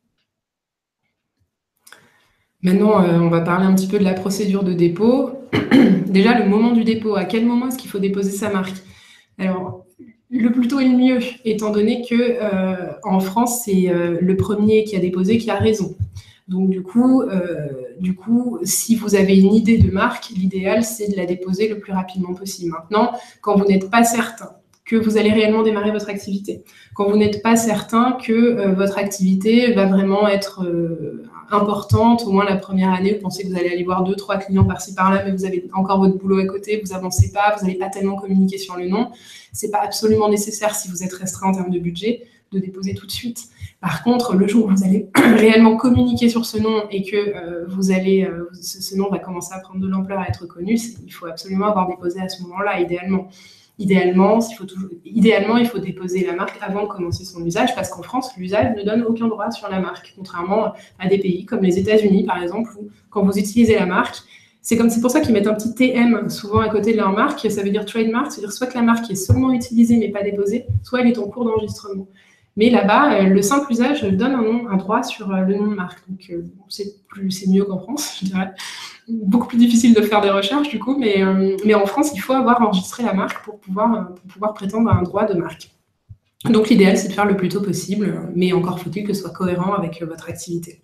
Maintenant, on va parler un petit peu de la procédure de dépôt. Déjà, le moment du dépôt, à quel moment est-ce qu'il faut déposer sa marque? Alors, le plus tôt est le mieux, étant donné que en France, c'est le premier qui a déposé qui a raison. Donc, du coup, si vous avez une idée de marque, l'idéal, c'est de la déposer le plus rapidement possible. Maintenant, quand vous n'êtes pas certain que vous allez réellement démarrer votre activité, quand vous n'êtes pas certain que votre activité va vraiment être importante, au moins la première année, vous pensez que vous allez aller voir 2-3 clients par-ci par-là, mais vous avez encore votre boulot à côté, vous avancez pas, vous n'allez pas tellement communiquer sur le nom, c'est pas absolument nécessaire si vous êtes restreint en termes de budget de déposer tout de suite. Par contre, le jour où vous allez réellement communiquer sur ce nom et que ce nom va commencer à prendre de l'ampleur, à être connu, il faut absolument avoir déposé à ce moment-là, idéalement. Idéalement, il faut déposer la marque avant de commencer son usage, parce qu'en France, l'usage ne donne aucun droit sur la marque, contrairement à des pays comme les États-Unis, par exemple, où quand vous utilisez la marque, c'est pour ça qu'ils mettent un petit TM souvent à côté de leur marque, ça veut dire trademark, c'est-à-dire soit que la marque est seulement utilisée mais pas déposée, soit elle est en cours d'enregistrement. Mais là-bas, le simple usage donne un droit sur le nom de marque. Donc, c'est mieux qu'en France, je dirais. Beaucoup plus difficile de faire des recherches, du coup, mais en France, il faut avoir enregistré la marque pour pouvoir prétendre à un droit de marque. Donc, l'idéal, c'est de faire le plus tôt possible, mais encore faut-il que ce soit cohérent avec votre activité.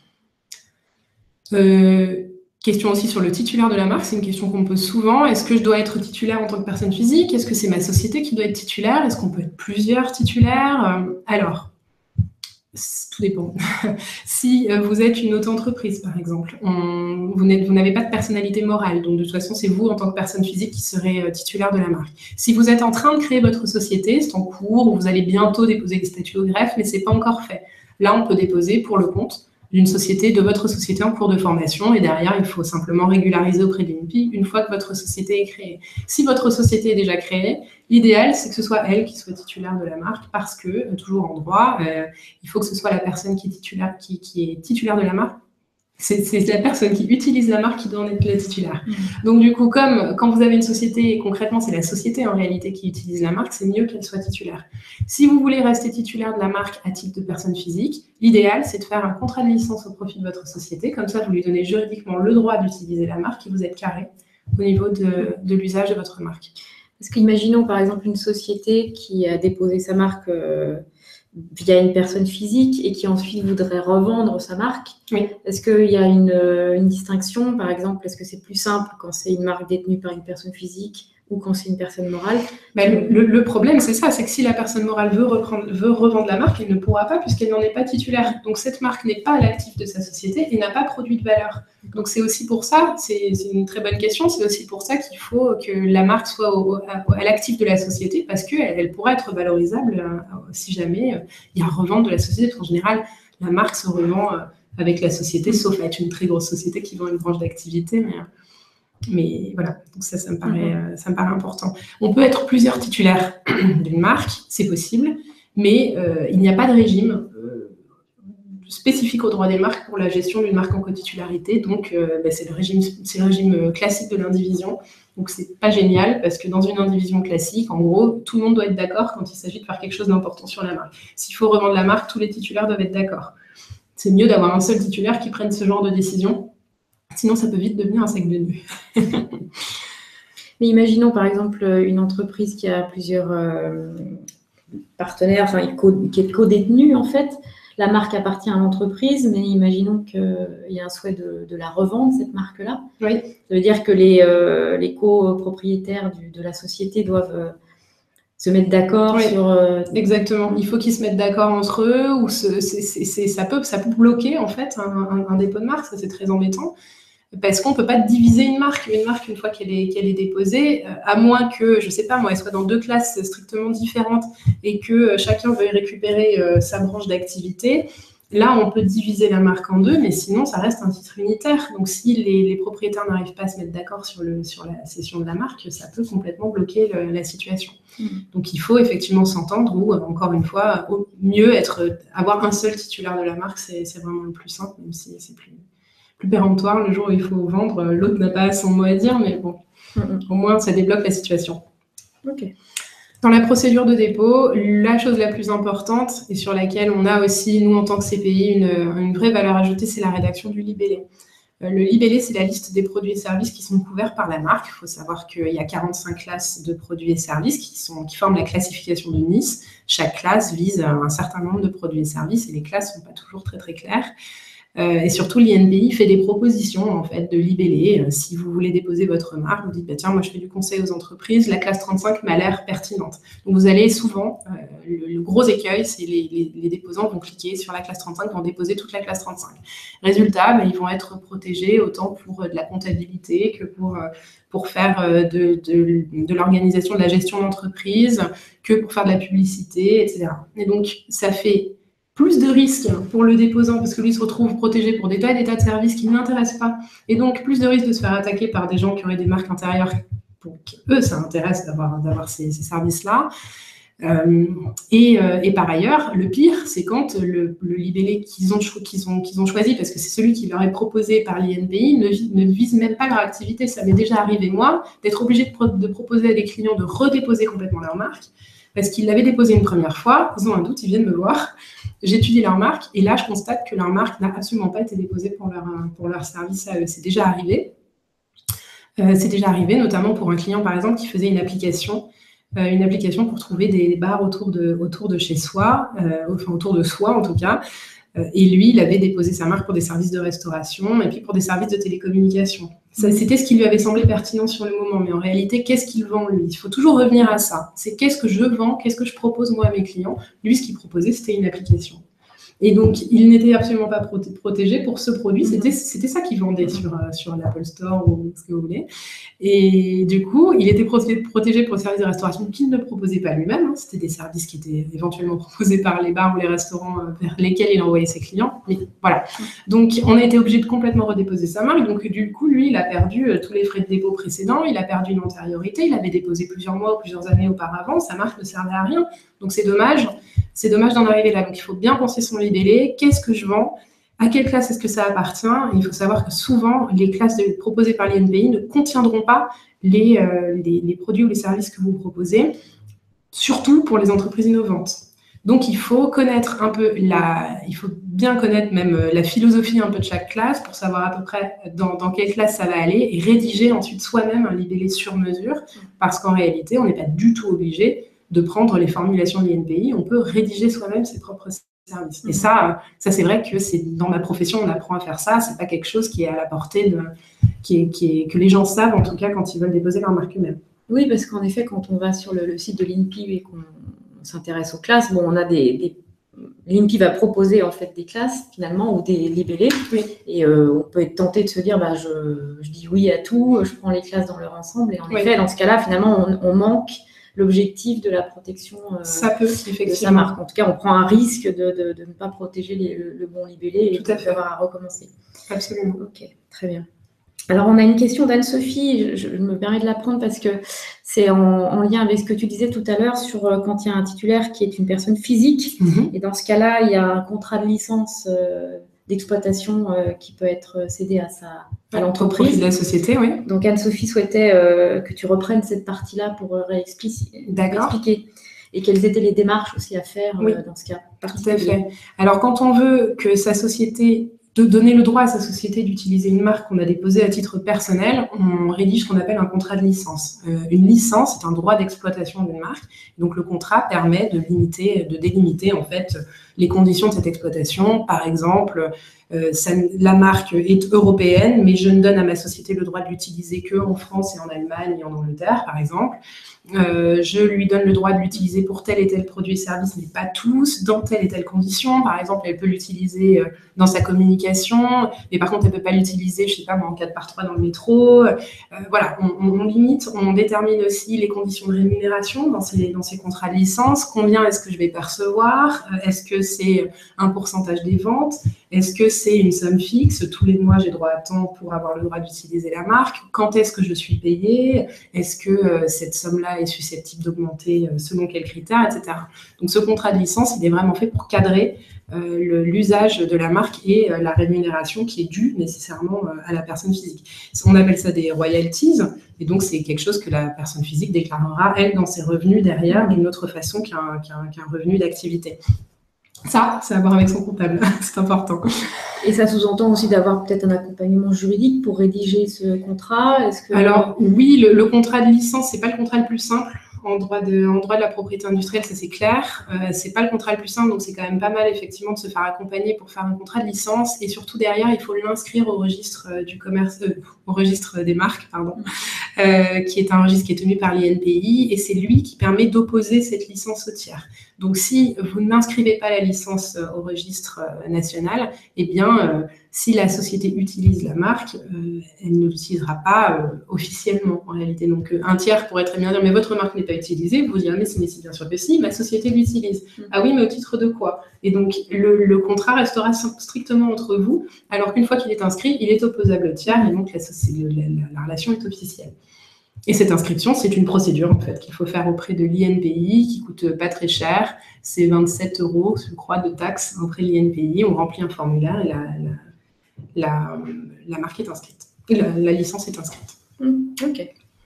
Question aussi sur le titulaire de la marque, c'est une question qu'on me pose souvent. Est-ce que je dois être titulaire en tant que personne physique? Est-ce que c'est ma société qui doit être titulaire? Est-ce qu'on peut être plusieurs titulaires? Alors, tout dépend. Si vous êtes une auto-entreprise, par exemple, vous n'avez pas de personnalité morale, donc de toute façon, c'est vous, en tant que personne physique, qui serez titulaire de la marque. Si vous êtes en train de créer votre société, c'est en cours, vous allez bientôt déposer les statuts au greffe, mais ce n'est pas encore fait. Là, on peut déposer pour le compte de votre société en cours de formation, et derrière, il faut simplement régulariser auprès de l'INPI une fois que votre société est créée. Si votre société est déjà créée, l'idéal, c'est que ce soit elle qui soit titulaire de la marque, parce que, toujours en droit, il faut que ce soit la personne qui est titulaire de la marque. C'est la personne qui utilise la marque qui doit en être la titulaire. Donc, du coup, comme quand vous avez une société, et concrètement, c'est la société en réalité qui utilise la marque, c'est mieux qu'elle soit titulaire. Si vous voulez rester titulaire de la marque à titre de personne physique, l'idéal, c'est de faire un contrat de licence au profit de votre société. Comme ça, vous lui donnez juridiquement le droit d'utiliser la marque et vous êtes carré au niveau de l'usage de votre marque. Parce qu'imaginons, par exemple, une société qui a déposé sa marque via une personne physique et qui ensuite voudrait revendre sa marque. Oui. Est-ce qu'il y a une distinction, par exemple? Est-ce que c'est plus simple quand c'est une marque détenue par une personne physique ou quand c'est une personne morale? Le problème, c'est ça, c'est que si la personne morale veut revendre la marque, elle ne pourra pas puisqu'elle n'en est pas titulaire. Donc, cette marque n'est pas à l'actif de sa société et n'a pas produit de valeur. Donc, c'est aussi pour ça, c'est une très bonne question, c'est aussi pour ça qu'il faut que la marque soit à l'actif de la société, parce qu'elle pourra être valorisable si jamais il y a revente de la société. Parce qu'en général, la marque se revend avec la société, sauf à être une très grosse société qui vend une branche d'activité, mais voilà, donc ça me paraît important. On peut être plusieurs titulaires d'une marque, c'est possible, mais il n'y a pas de régime spécifique au droit des marques pour la gestion d'une marque en cotitularité. Donc, c'est le régime classique de l'indivision. Donc, c'est pas génial parce que dans une indivision classique, en gros, tout le monde doit être d'accord quand il s'agit de faire quelque chose d'important sur la marque. S'il faut revendre la marque, tous les titulaires doivent être d'accord. C'est mieux d'avoir un seul titulaire qui prenne ce genre de décision. Sinon, ça peut vite devenir un sac de nœuds. Mais imaginons, par exemple, une entreprise qui a plusieurs partenaire, enfin, qui est co-détenu, en fait. La marque appartient à l'entreprise, mais imaginons qu'il y a un souhait de la revendre, cette marque-là. Oui. Ça veut dire que les copropriétaires de la société doivent se mettre d'accord sur... Exactement. Il faut qu'ils se mettent d'accord entre eux, ou ça peut bloquer, en fait, un dépôt de marque. Ça, c'est très embêtant. Parce qu'on ne peut pas diviser une marque. Une marque, une fois qu'elle est déposée, à moins que, je ne sais pas moi, elle soit dans 2 classes strictement différentes et que chacun veuille récupérer sa branche d'activité, là, on peut diviser la marque en 2, mais sinon, ça reste un titre unitaire. Donc, si les propriétaires n'arrivent pas à se mettre d'accord sur la cession de la marque, ça peut complètement bloquer la situation. Donc, il faut effectivement s'entendre, ou, encore une fois, au mieux, avoir un seul titulaire de la marque, c'est vraiment le plus simple, même si c'est plus péremptoire. Le jour où il faut vendre, l'autre n'a pas son mot à dire, mais bon, au moins ça débloque la situation. Okay. Dans la procédure de dépôt, la chose la plus importante et sur laquelle on a aussi, nous en tant que CPI, une vraie valeur ajoutée, c'est la rédaction du libellé. Le libellé, c'est la liste des produits et services qui sont couverts par la marque. Il faut savoir qu'il y a 45 classes de produits et services qui forment la classification de Nice. Chaque classe vise un certain nombre de produits et services et les classes ne sont pas toujours très très claires. Et surtout, l'INPI fait des propositions en fait, de libellé. Si vous voulez déposer votre marque, vous dites bah, tiens, moi je fais du conseil aux entreprises, la classe 35 m'a l'air pertinente. Donc vous allez souvent, le gros écueil, c'est les déposants vont cliquer sur la classe 35, vont déposer toute la classe 35. Résultat, bah, ils vont être protégés autant pour de la comptabilité que pour faire de l'organisation, de la gestion d'entreprise, que pour faire de la publicité, etc. Et donc ça fait plus de risques pour le déposant parce que lui se retrouve protégé pour des tas et des tas de services qui ne l'intéressent pas. Et donc, plus de risques de se faire attaquer par des gens qui auraient des marques intérieures pour qu'eux, ça intéresse d'avoir ces services-là. Et par ailleurs, le pire, c'est quand le libellé qu'ils ont choisi, parce que c'est celui qui leur est proposé par l'INPI, ne vise même pas leur activité. Ça m'est déjà arrivé, moi, d'être obligée de proposer à des clients de redéposer complètement leur marque, parce qu'ils l'avaient déposé une première fois, ils ont un doute, ils viennent me voir, j'étudie leur marque, et là, je constate que leur marque n'a absolument pas été déposée pour leur service à eux. C'est déjà arrivé. C'est déjà arrivé, notamment pour un client, par exemple, qui faisait une application pour trouver des bars autour de chez soi, enfin autour de soi en tout cas. Et lui, il avait déposé sa marque pour des services de restauration et puis pour des services de télécommunication. C'était ce qui lui avait semblé pertinent sur le moment. Mais en réalité, qu'est-ce qu'il vend, lui? Il faut toujours revenir à ça. C'est qu'est-ce que je vends, qu'est-ce que je propose, moi, à mes clients. Lui, ce qu'il proposait, c'était une application. Et donc, il n'était absolument pas protégé pour ce produit. C'était ça qu'il vendait sur l'Apple Store ou ce que vous voulez. Et du coup, il était protégé pour le service de restauration qu'il ne proposait pas lui-même. Hein. C'était des services qui étaient éventuellement proposés par les bars ou les restaurants vers lesquels il envoyait ses clients. Mais voilà. Donc, on a été obligé de complètement redéposer sa marque. Donc, du coup, lui, il a perdu tous les frais de dépôt précédents. Il a perdu une antériorité. Il avait déposé plusieurs mois ou plusieurs années auparavant. Sa marque ne servait à rien. Donc, c'est dommage. C'est dommage d'en arriver là. Donc, il faut bien penser son libellé. Qu'est-ce que je vends? À quelle classe est-ce que ça appartient? Et il faut savoir que souvent, les classes proposées par l'INPI ne contiendront pas les produits ou les services que vous proposez, surtout pour les entreprises innovantes. Donc, il faut connaître un peu il faut bien connaître même la philosophie un peu de chaque classe pour savoir à peu près dans quelle classe ça va aller et rédiger ensuite soi-même un libellé sur mesure parce qu'en réalité, on n'est pas du tout obligé de prendre les formulations de l'INPI, on peut rédiger soi-même ses propres services. Et ça c'est vrai que dans ma profession, on apprend à faire ça. C'est pas quelque chose qui est à la portée que les gens savent, en tout cas, quand ils veulent déposer leur marque eux-mêmes. Oui, parce qu'en effet, quand on va sur le site de l'INPI et qu'on s'intéresse aux classes, bon, on a l'INPI va proposer en fait des classes finalement ou des libellés. Oui. Et on peut être tenté de se dire, bah, je dis oui à tout, je prends les classes dans leur ensemble. Et en effet, dans ce cas-là, finalement, on manque l'objectif de la protection de sa marque. En tout cas, on prend un risque de ne pas protéger le bon libellé et d'avoir à recommencer. Absolument. Ok, très bien. Alors, on a une question d'Anne-Sophie. Je me permets de la prendre parce que c'est en lien avec ce que tu disais tout à l'heure sur quand il y a un titulaire qui est une personne physique. Et dans ce cas-là, il y a un contrat de licence d'exploitation qui peut être cédé à l'entreprise. De la société, oui. Donc, Anne-Sophie souhaitait que tu reprennes cette partie-là pour expliquer. Et quelles étaient les démarches aussi à faire dans ce cas particulier. Tout à fait. Alors, quand on veut que sa société de donner le droit à sa société d'utiliser une marque qu'on a déposée à titre personnel, on rédige ce qu'on appelle un contrat de licence. Une licence est un droit d'exploitation d'une marque. Donc, le contrat permet de délimiter en fait les conditions de cette exploitation. Par exemple, la marque est européenne, mais je ne donne à ma société le droit de l'utiliser qu'en France et en Allemagne et en Angleterre, par exemple. Je lui donne le droit de l'utiliser pour tel et tel produit et service, mais pas tous, dans telle et telle condition. Par exemple, elle peut l'utiliser dans sa communication, mais par contre, elle ne peut pas l'utiliser, je ne sais pas, en 4x3 dans le métro. Voilà, on limite, on détermine aussi les conditions de rémunération dans ces contrats de licence. Combien est-ce que je vais percevoir? Est-ce que c'est un pourcentage des ventes? Est-ce que c'est une somme fixe? Tous les mois, j'ai droit à temps pour avoir le droit d'utiliser la marque. Quand est-ce que je suis payée? Est-ce que cette somme-là est susceptible d'augmenter selon quels critères, etc. Donc, ce contrat de licence, il est vraiment fait pour cadrer l'usage de la marque et la rémunération qui est due nécessairement à la personne physique. On appelle ça des royalties, et donc c'est quelque chose que la personne physique déclarera, elle, dans ses revenus derrière, d'une autre façon qu'un revenu d'activité. Ça, c'est à voir avec son comptable, c'est important. Et ça sous-entend aussi d'avoir peut-être un accompagnement juridique pour rédiger ce contrat. Alors oui, le contrat de licence, c'est pas le contrat le plus simple. En droit de la propriété industrielle, ça c'est clair. C'est pas le contrat le plus simple, donc c'est quand même pas mal effectivement de se faire accompagner pour faire un contrat de licence. Et surtout derrière, il faut l'inscrire au registre du commerce, au registre des marques, pardon, qui est un registre qui est tenu par l'INPI, et c'est lui qui permet d'opposer cette licence au tiers. Donc si vous n'inscrivez pas la licence au registre national, eh bien si la société utilise la marque, elle ne l'utilisera pas officiellement en réalité. Donc un tiers pourrait très bien dire mais votre marque n'est pas utilisée, vous direz mais c'est bien sûr que si, ma société l'utilise. Ah oui, mais au titre de quoi? Et donc le contrat restera strictement entre vous, alors qu'une fois qu'il est inscrit, il est opposable au tiers, et donc la relation est officielle. Et cette inscription, c'est une procédure en fait qu'il faut faire auprès de l'INPI qui coûte pas très cher. C'est 27 €, je crois, de taxes auprès de l'INPI. On remplit un formulaire et la marque est inscrite. Et la licence est inscrite. Ok.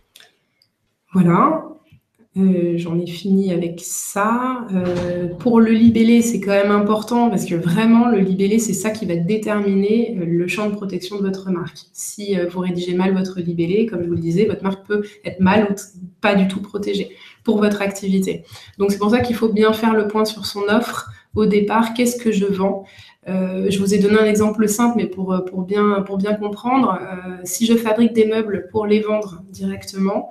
Voilà. J'en ai fini avec ça. Pour le libellé, c'est quand même important parce que vraiment, le libellé, c'est ça qui va déterminer le champ de protection de votre marque. Si vous rédigez mal votre libellé, comme je vous le disais, votre marque peut être mal ou pas du tout protégée pour votre activité. Donc, c'est pour ça qu'il faut bien faire le point sur son offre au départ. Qu'est-ce que je vends? Je vous ai donné un exemple simple, mais pour bien comprendre, si je fabrique des meubles pour les vendre directement,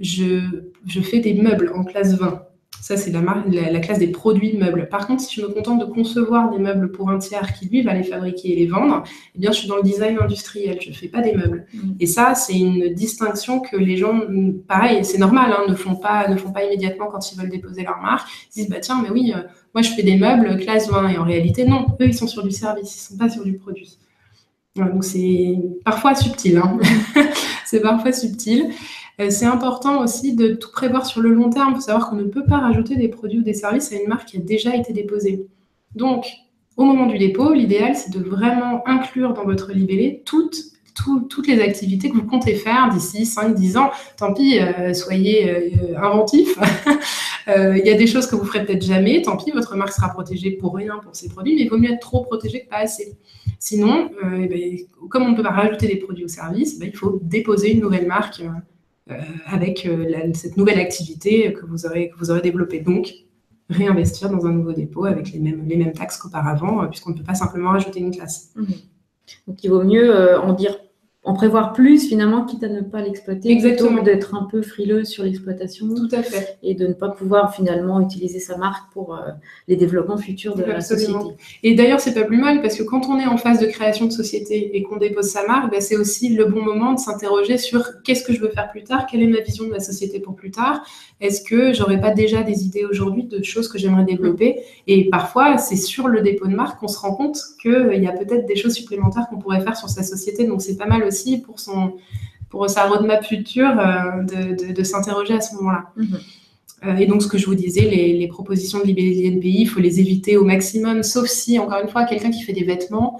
je fais des meubles en classe 20. Ça, c'est la classe des produits de meubles. Par contre, si je me contente de concevoir des meubles pour un tiers qui, lui, va les fabriquer et les vendre, eh bien, je suis dans le design industriel. Je ne fais pas des meubles. Et ça, c'est une distinction que les gens, pareil, c'est normal, ne font pas immédiatement quand ils veulent déposer leur marque. Ils se disent, tiens, mais oui, moi, je fais des meubles classe 20. Et en réalité, non, eux, ils sont sur du service, ils ne sont pas sur du produit. Voilà, donc, c'est parfois subtil. C'est parfois subtil. C'est important aussi de tout prévoir sur le long terme. Il faut savoir qu'on ne peut pas rajouter des produits ou des services à une marque qui a déjà été déposée. Donc, au moment du dépôt, l'idéal, c'est de vraiment inclure dans votre libellé toutes les activités que vous comptez faire d'ici 5-10 ans. Tant pis, soyez inventifs. Il y a des choses que vous ferez peut-être jamais. Tant pis, votre marque sera protégée pour rien pour ces produits, mais il vaut mieux être trop protégé que pas assez. Sinon, comme on ne peut pas rajouter des produits ou services, il faut déposer une nouvelle marque avec cette nouvelle activité que vous aurez développée. Donc, réinvestir dans un nouveau dépôt avec les mêmes taxes qu'auparavant, puisqu'on ne peut pas simplement rajouter une classe. Donc, il vaut mieux en prévoir plus, finalement, quitte à ne pas l'exploiter. Exactement. Plutôt que d'être un peu frileux sur l'exploitation. Tout à fait. Et de ne pas pouvoir, finalement, utiliser sa marque pour les développements futurs de la société. Et d'ailleurs, c'est pas plus mal, parce que quand on est en phase de création de société et qu'on dépose sa marque, c'est aussi le bon moment de s'interroger sur qu'est-ce que je veux faire plus tard, quelle est ma vision de la société pour plus tard, est-ce que j'aurais pas déjà des idées aujourd'hui de choses que j'aimerais développer? Et parfois, c'est sur le dépôt de marque qu'on se rend compte qu'il y a peut-être des choses supplémentaires qu'on pourrait faire sur sa société. Donc, c'est pas mal aussi pour sa roadmap future de s'interroger à ce moment-là. Et donc, ce que je vous disais, les propositions de libellé de l'INPI, il faut les éviter au maximum, sauf si, encore une fois, quelqu'un qui fait des vêtements,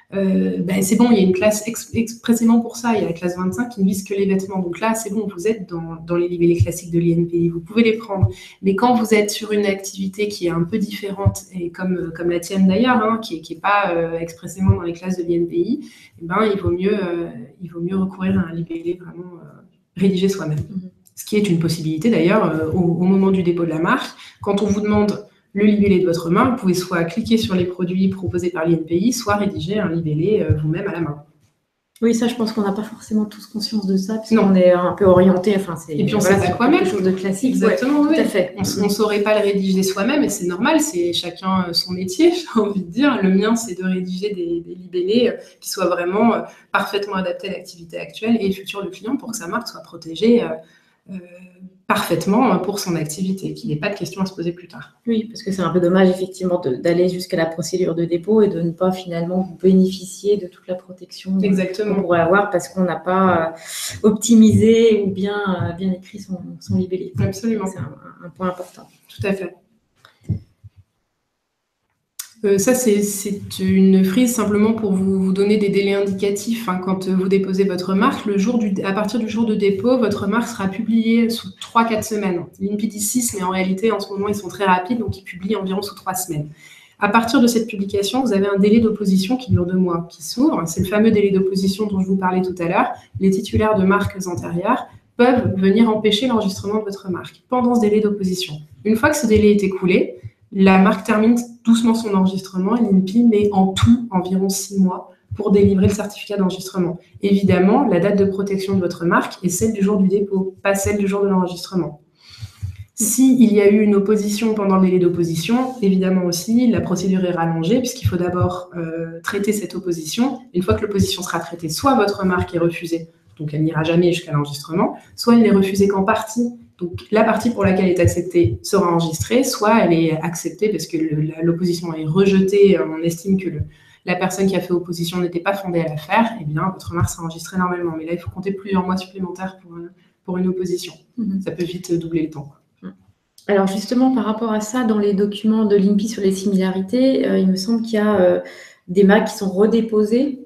c'est bon, il y a une classe expressément pour ça, il y a la classe 25 qui ne vise que les vêtements. Donc là, c'est bon, vous êtes dans les libellés classiques de l'INPI, vous pouvez les prendre. Mais quand vous êtes sur une activité qui est un peu différente, et comme la tienne d'ailleurs, hein, qui n'est pas expressément dans les classes de l'INPI, il vaut mieux recourir à un libellé vraiment rédigé soi-même. Ce qui est une possibilité d'ailleurs au moment du dépôt de la marque. Quand on vous demande le libellé de votre main, vous pouvez soit cliquer sur les produits proposés par l'INPI, soit rédiger un libellé vous-même à la main. Oui, ça, je pense qu'on n'a pas forcément tous conscience de ça, puisqu'on est un peu orienté. Et puis on sait pas quoi mettre. Quelque chose de classique. Exactement, Tout à fait. On ne saurait pas le rédiger soi-même, et c'est normal, c'est chacun son métier, j'ai envie de dire. Le mien, c'est de rédiger des libellés qui soient vraiment parfaitement adaptés à l'activité actuelle et future du client pour que sa marque soit protégée parfaitement pour son activité, qu'il n'ait pas de questions à se poser plus tard. Oui, parce que c'est un peu dommage effectivement d'aller jusqu'à la procédure de dépôt et de ne pas finalement bénéficier de toute la protection qu'on pourrait avoir parce qu'on n'a pas optimisé ou bien écrit son libellé. Absolument. C'est un point important. Tout à fait. Ça, c'est une frise simplement pour vous donner des délais indicatifs. Hein, quand vous déposez votre marque, à partir du jour de dépôt, votre marque sera publiée sous 3-4 semaines. L'INPI dit 6, mais en réalité, en ce moment, ils sont très rapides, donc ils publient environ sous 3 semaines. À partir de cette publication, vous avez un délai d'opposition qui dure 2 mois, qui s'ouvre. C'est le fameux délai d'opposition dont je vous parlais tout à l'heure. Les titulaires de marques antérieures peuvent venir empêcher l'enregistrement de votre marque pendant ce délai d'opposition. Une fois que ce délai est écoulé, la marque termine doucement son enregistrement et l'INPI met en tout environ 6 mois pour délivrer le certificat d'enregistrement. Évidemment, la date de protection de votre marque est celle du jour du dépôt, pas celle du jour de l'enregistrement. S'il y a eu une opposition pendant le délai d'opposition, évidemment aussi, la procédure est rallongée puisqu'il faut d'abord traiter cette opposition. Une fois que l'opposition sera traitée, soit votre marque est refusée, donc elle n'ira jamais jusqu'à l'enregistrement, soit elle n'est refusée qu'en partie. Donc, la partie pour laquelle elle est acceptée sera enregistrée, soit elle est acceptée parce que l'opposition est rejetée, on estime que la personne qui a fait opposition n'était pas fondée à la faire, et bien votre marque sera enregistrée normalement. Mais là, il faut compter plusieurs mois supplémentaires pour une opposition. Ça peut vite doubler le temps. Alors justement, par rapport à ça, dans les documents de l'INPI sur les similarités, il me semble qu'il y a des marques qui sont redéposées.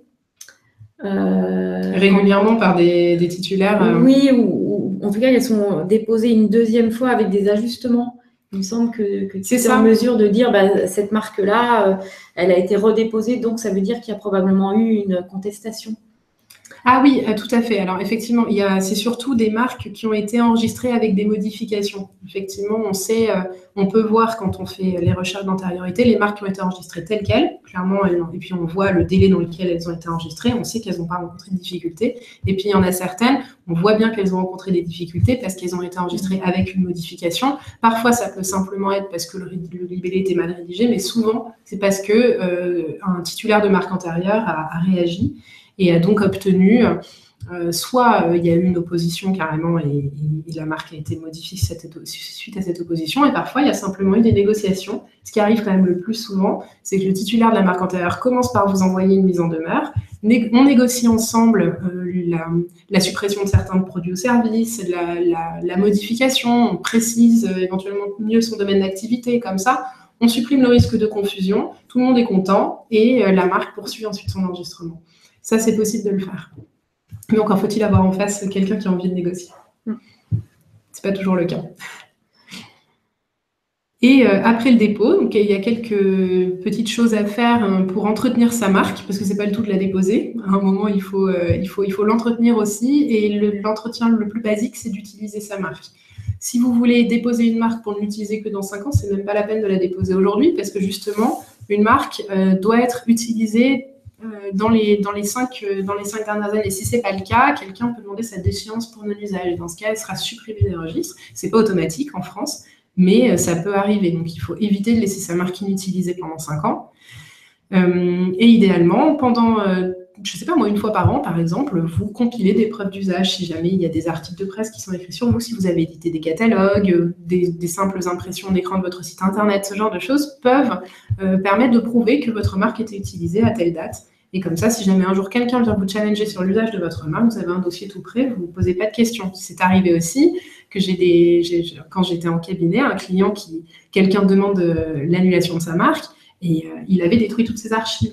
Régulièrement par des titulaires. Oui, ou en tout cas, elles sont déposées une deuxième fois avec des ajustements. Il me semble que tu es en mesure de dire cette marque-là, elle a été redéposée, donc ça veut dire qu'il y a probablement eu une contestation. Ah oui, tout à fait. Alors effectivement, c'est surtout des marques qui ont été enregistrées avec des modifications. Effectivement, on peut voir quand on fait les recherches d'antériorité, les marques qui ont été enregistrées telles quelles, clairement, et puis on voit le délai dans lequel elles ont été enregistrées, on sait qu'elles n'ont pas rencontré de difficultés. Et puis il y en a certaines, on voit bien qu'elles ont rencontré des difficultés parce qu'elles ont été enregistrées avec une modification. Parfois, ça peut simplement être parce que le libellé était mal rédigé, mais souvent, c'est parce que un titulaire de marque antérieure a réagi et a donc obtenu, soit il y a eu une opposition carrément et la marque a été modifiée suite à cette opposition, et parfois il y a simplement eu des négociations. Ce qui arrive quand même le plus souvent, c'est que le titulaire de la marque antérieure commence par vous envoyer une mise en demeure, on négocie ensemble la suppression de certains produits ou services, la modification, on précise éventuellement mieux son domaine d'activité, comme ça, on supprime le risque de confusion, tout le monde est content et la marque poursuit ensuite son enregistrement. Ça, c'est possible de le faire. Mais encore faut-il avoir en face quelqu'un qui a envie de négocier. C'est pas toujours le cas. Et après le dépôt, donc, il y a quelques petites choses à faire pour entretenir sa marque, parce que c'est pas le tout de la déposer. À un moment, il faut l'entretenir aussi. Et l'entretien le plus basique, c'est d'utiliser sa marque. Si vous voulez déposer une marque pour ne l'utiliser que dans 5 ans, c'est même pas la peine de la déposer aujourd'hui, parce que justement, une marque doit être utilisée dans les 5 dernières années. Si ce n'est pas le cas, quelqu'un peut demander sa déchéance pour non-usage. Dans ce cas, elle sera supprimée des registres. Ce n'est pas automatique en France, mais ça peut arriver. Donc, il faut éviter de laisser sa marque inutilisée pendant 5 ans. Et idéalement, pendant, je ne sais pas moi, une fois par an, par exemple, vous compilez des preuves d'usage si jamais il y a des articles de presse qui sont écrits sur vous, si vous avez édité des catalogues, des simples impressions d'écran de votre site internet, ce genre de choses peuvent permettre de prouver que votre marque était utilisée à telle date. Et comme ça, si jamais un jour quelqu'un vient vous challenger sur l'usage de votre marque, vous avez un dossier tout prêt, vous ne vous posez pas de questions. C'est arrivé aussi que quand j'étais en cabinet, quelqu'un demande l'annulation de sa marque et il avait détruit toutes ses archives.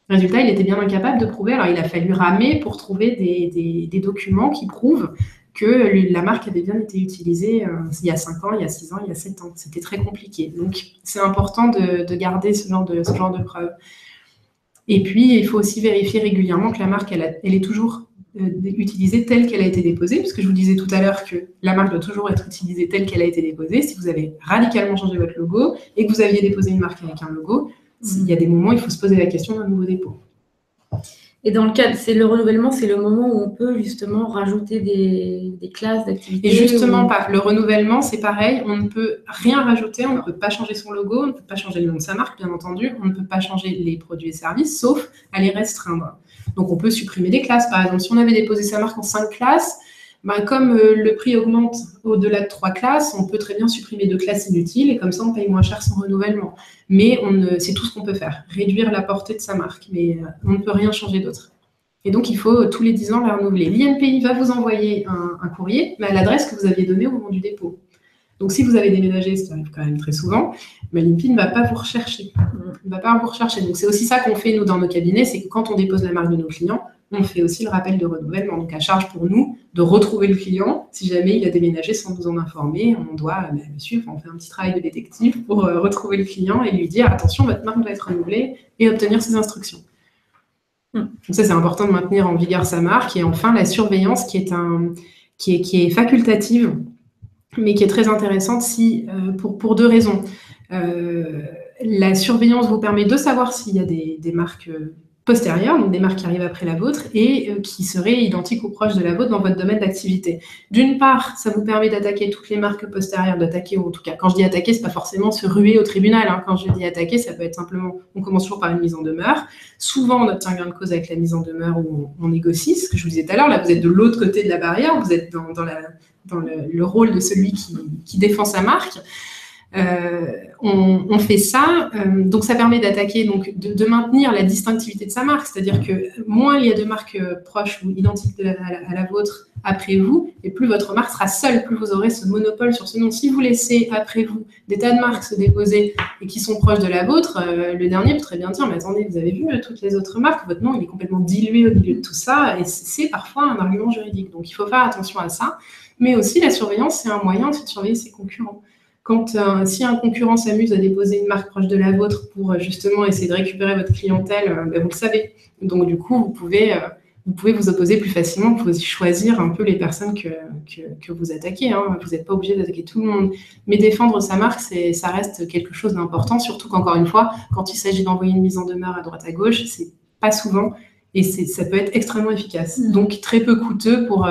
Résultat, il était bien incapable de prouver. Alors, il a fallu ramer pour trouver des documents qui prouvent que la marque avait bien été utilisée il y a 5 ans, il y a 6 ans, il y a 7 ans. C'était très compliqué. Donc, c'est important de garder ce genre de preuves. Et puis, il faut aussi vérifier régulièrement que la marque, elle est toujours utilisée telle qu'elle a été déposée, puisque je vous disais tout à l'heure que la marque doit toujours être utilisée telle qu'elle a été déposée. Si vous avez radicalement changé votre logo et que vous aviez déposé une marque avec un logo, il y a des moments où il faut se poser la question d'un nouveau dépôt. Et dans le cas, c'est le renouvellement, c'est le moment où on peut justement rajouter des classes d'activités. Et justement, le renouvellement, c'est pareil, on ne peut rien rajouter, on ne peut pas changer son logo, on ne peut pas changer le nom de sa marque, bien entendu, on ne peut pas changer les produits et services, sauf à les restreindre. Donc, on peut supprimer des classes. Par exemple, si on avait déposé sa marque en 5 classes, comme le prix augmente au-delà de 3 classes, on peut très bien supprimer 2 classes inutiles et comme ça, on paye moins cher son renouvellement. Mais c'est tout ce qu'on peut faire, réduire la portée de sa marque, mais on ne peut rien changer d'autre. Et donc, il faut tous les 10 ans la renouveler. L'INPI va vous envoyer un courrier, mais à l'adresse que vous aviez donnée au moment du dépôt. Donc, si vous avez déménagé, ce qui arrive quand même très souvent, l'INPI ne va pas vous rechercher. Il ne va pas vous rechercher. Donc, c'est aussi ça qu'on fait, nous, dans nos cabinets, c'est que quand on dépose la marque de nos clients, on fait aussi le rappel de renouvellement. Donc, à charge pour nous de retrouver le client. Si jamais il a déménagé sans nous en informer, on doit le suivre. On fait un petit travail de détective pour retrouver le client et lui dire « Attention, votre marque doit être renouvelée » et obtenir ses instructions. Donc ça, c'est important de maintenir en vigueur sa marque. Et enfin, la surveillance qui est facultative, mais qui est très intéressante pour 2 raisons. La surveillance vous permet de savoir s'il y a des marques postérieures, donc des marques qui arrivent après la vôtre et qui seraient identiques ou proches de la vôtre dans votre domaine d'activité. D'une part, ça vous permet d'attaquer toutes les marques postérieures, ou en tout cas, quand je dis attaquer, c'est pas forcément se ruer au tribunal. Quand je dis attaquer, ça peut être simplement, on commence toujours par une mise en demeure. Souvent, on obtient gain de cause avec la mise en demeure où on négocie, ce que je vous disais tout à l'heure. Là, vous êtes de l'autre côté de la barrière, vous êtes dans le rôle de celui qui défend sa marque. On fait ça, donc ça permet d'attaquer, donc de maintenir la distinctivité de sa marque, c'est-à-dire que moins il y a de marques proches ou identiques à la vôtre après vous, et plus votre marque sera seule, plus vous aurez ce monopole sur ce nom. Si vous laissez après vous des tas de marques se déposer et qui sont proches de la vôtre, le dernier peut très bien dire « Mais attendez, vous avez vu toutes les autres marques, votre nom il est complètement dilué au milieu de tout ça », et c'est parfois un argument juridique. Donc il faut faire attention à ça, mais aussi la surveillance, c'est un moyen aussi de surveiller ses concurrents. Si un concurrent s'amuse à déposer une marque proche de la vôtre pour justement essayer de récupérer votre clientèle, vous le savez. Donc du coup, vous pouvez vous opposer plus facilement, vous pouvez aussi choisir un peu les personnes que vous attaquez. Vous n'êtes pas obligé d'attaquer tout le monde. Mais défendre sa marque, ça reste quelque chose d'important, surtout qu'encore une fois, quand il s'agit d'envoyer une mise en demeure à droite à gauche, c'est pas souvent et ça peut être extrêmement efficace. Donc très peu coûteux pour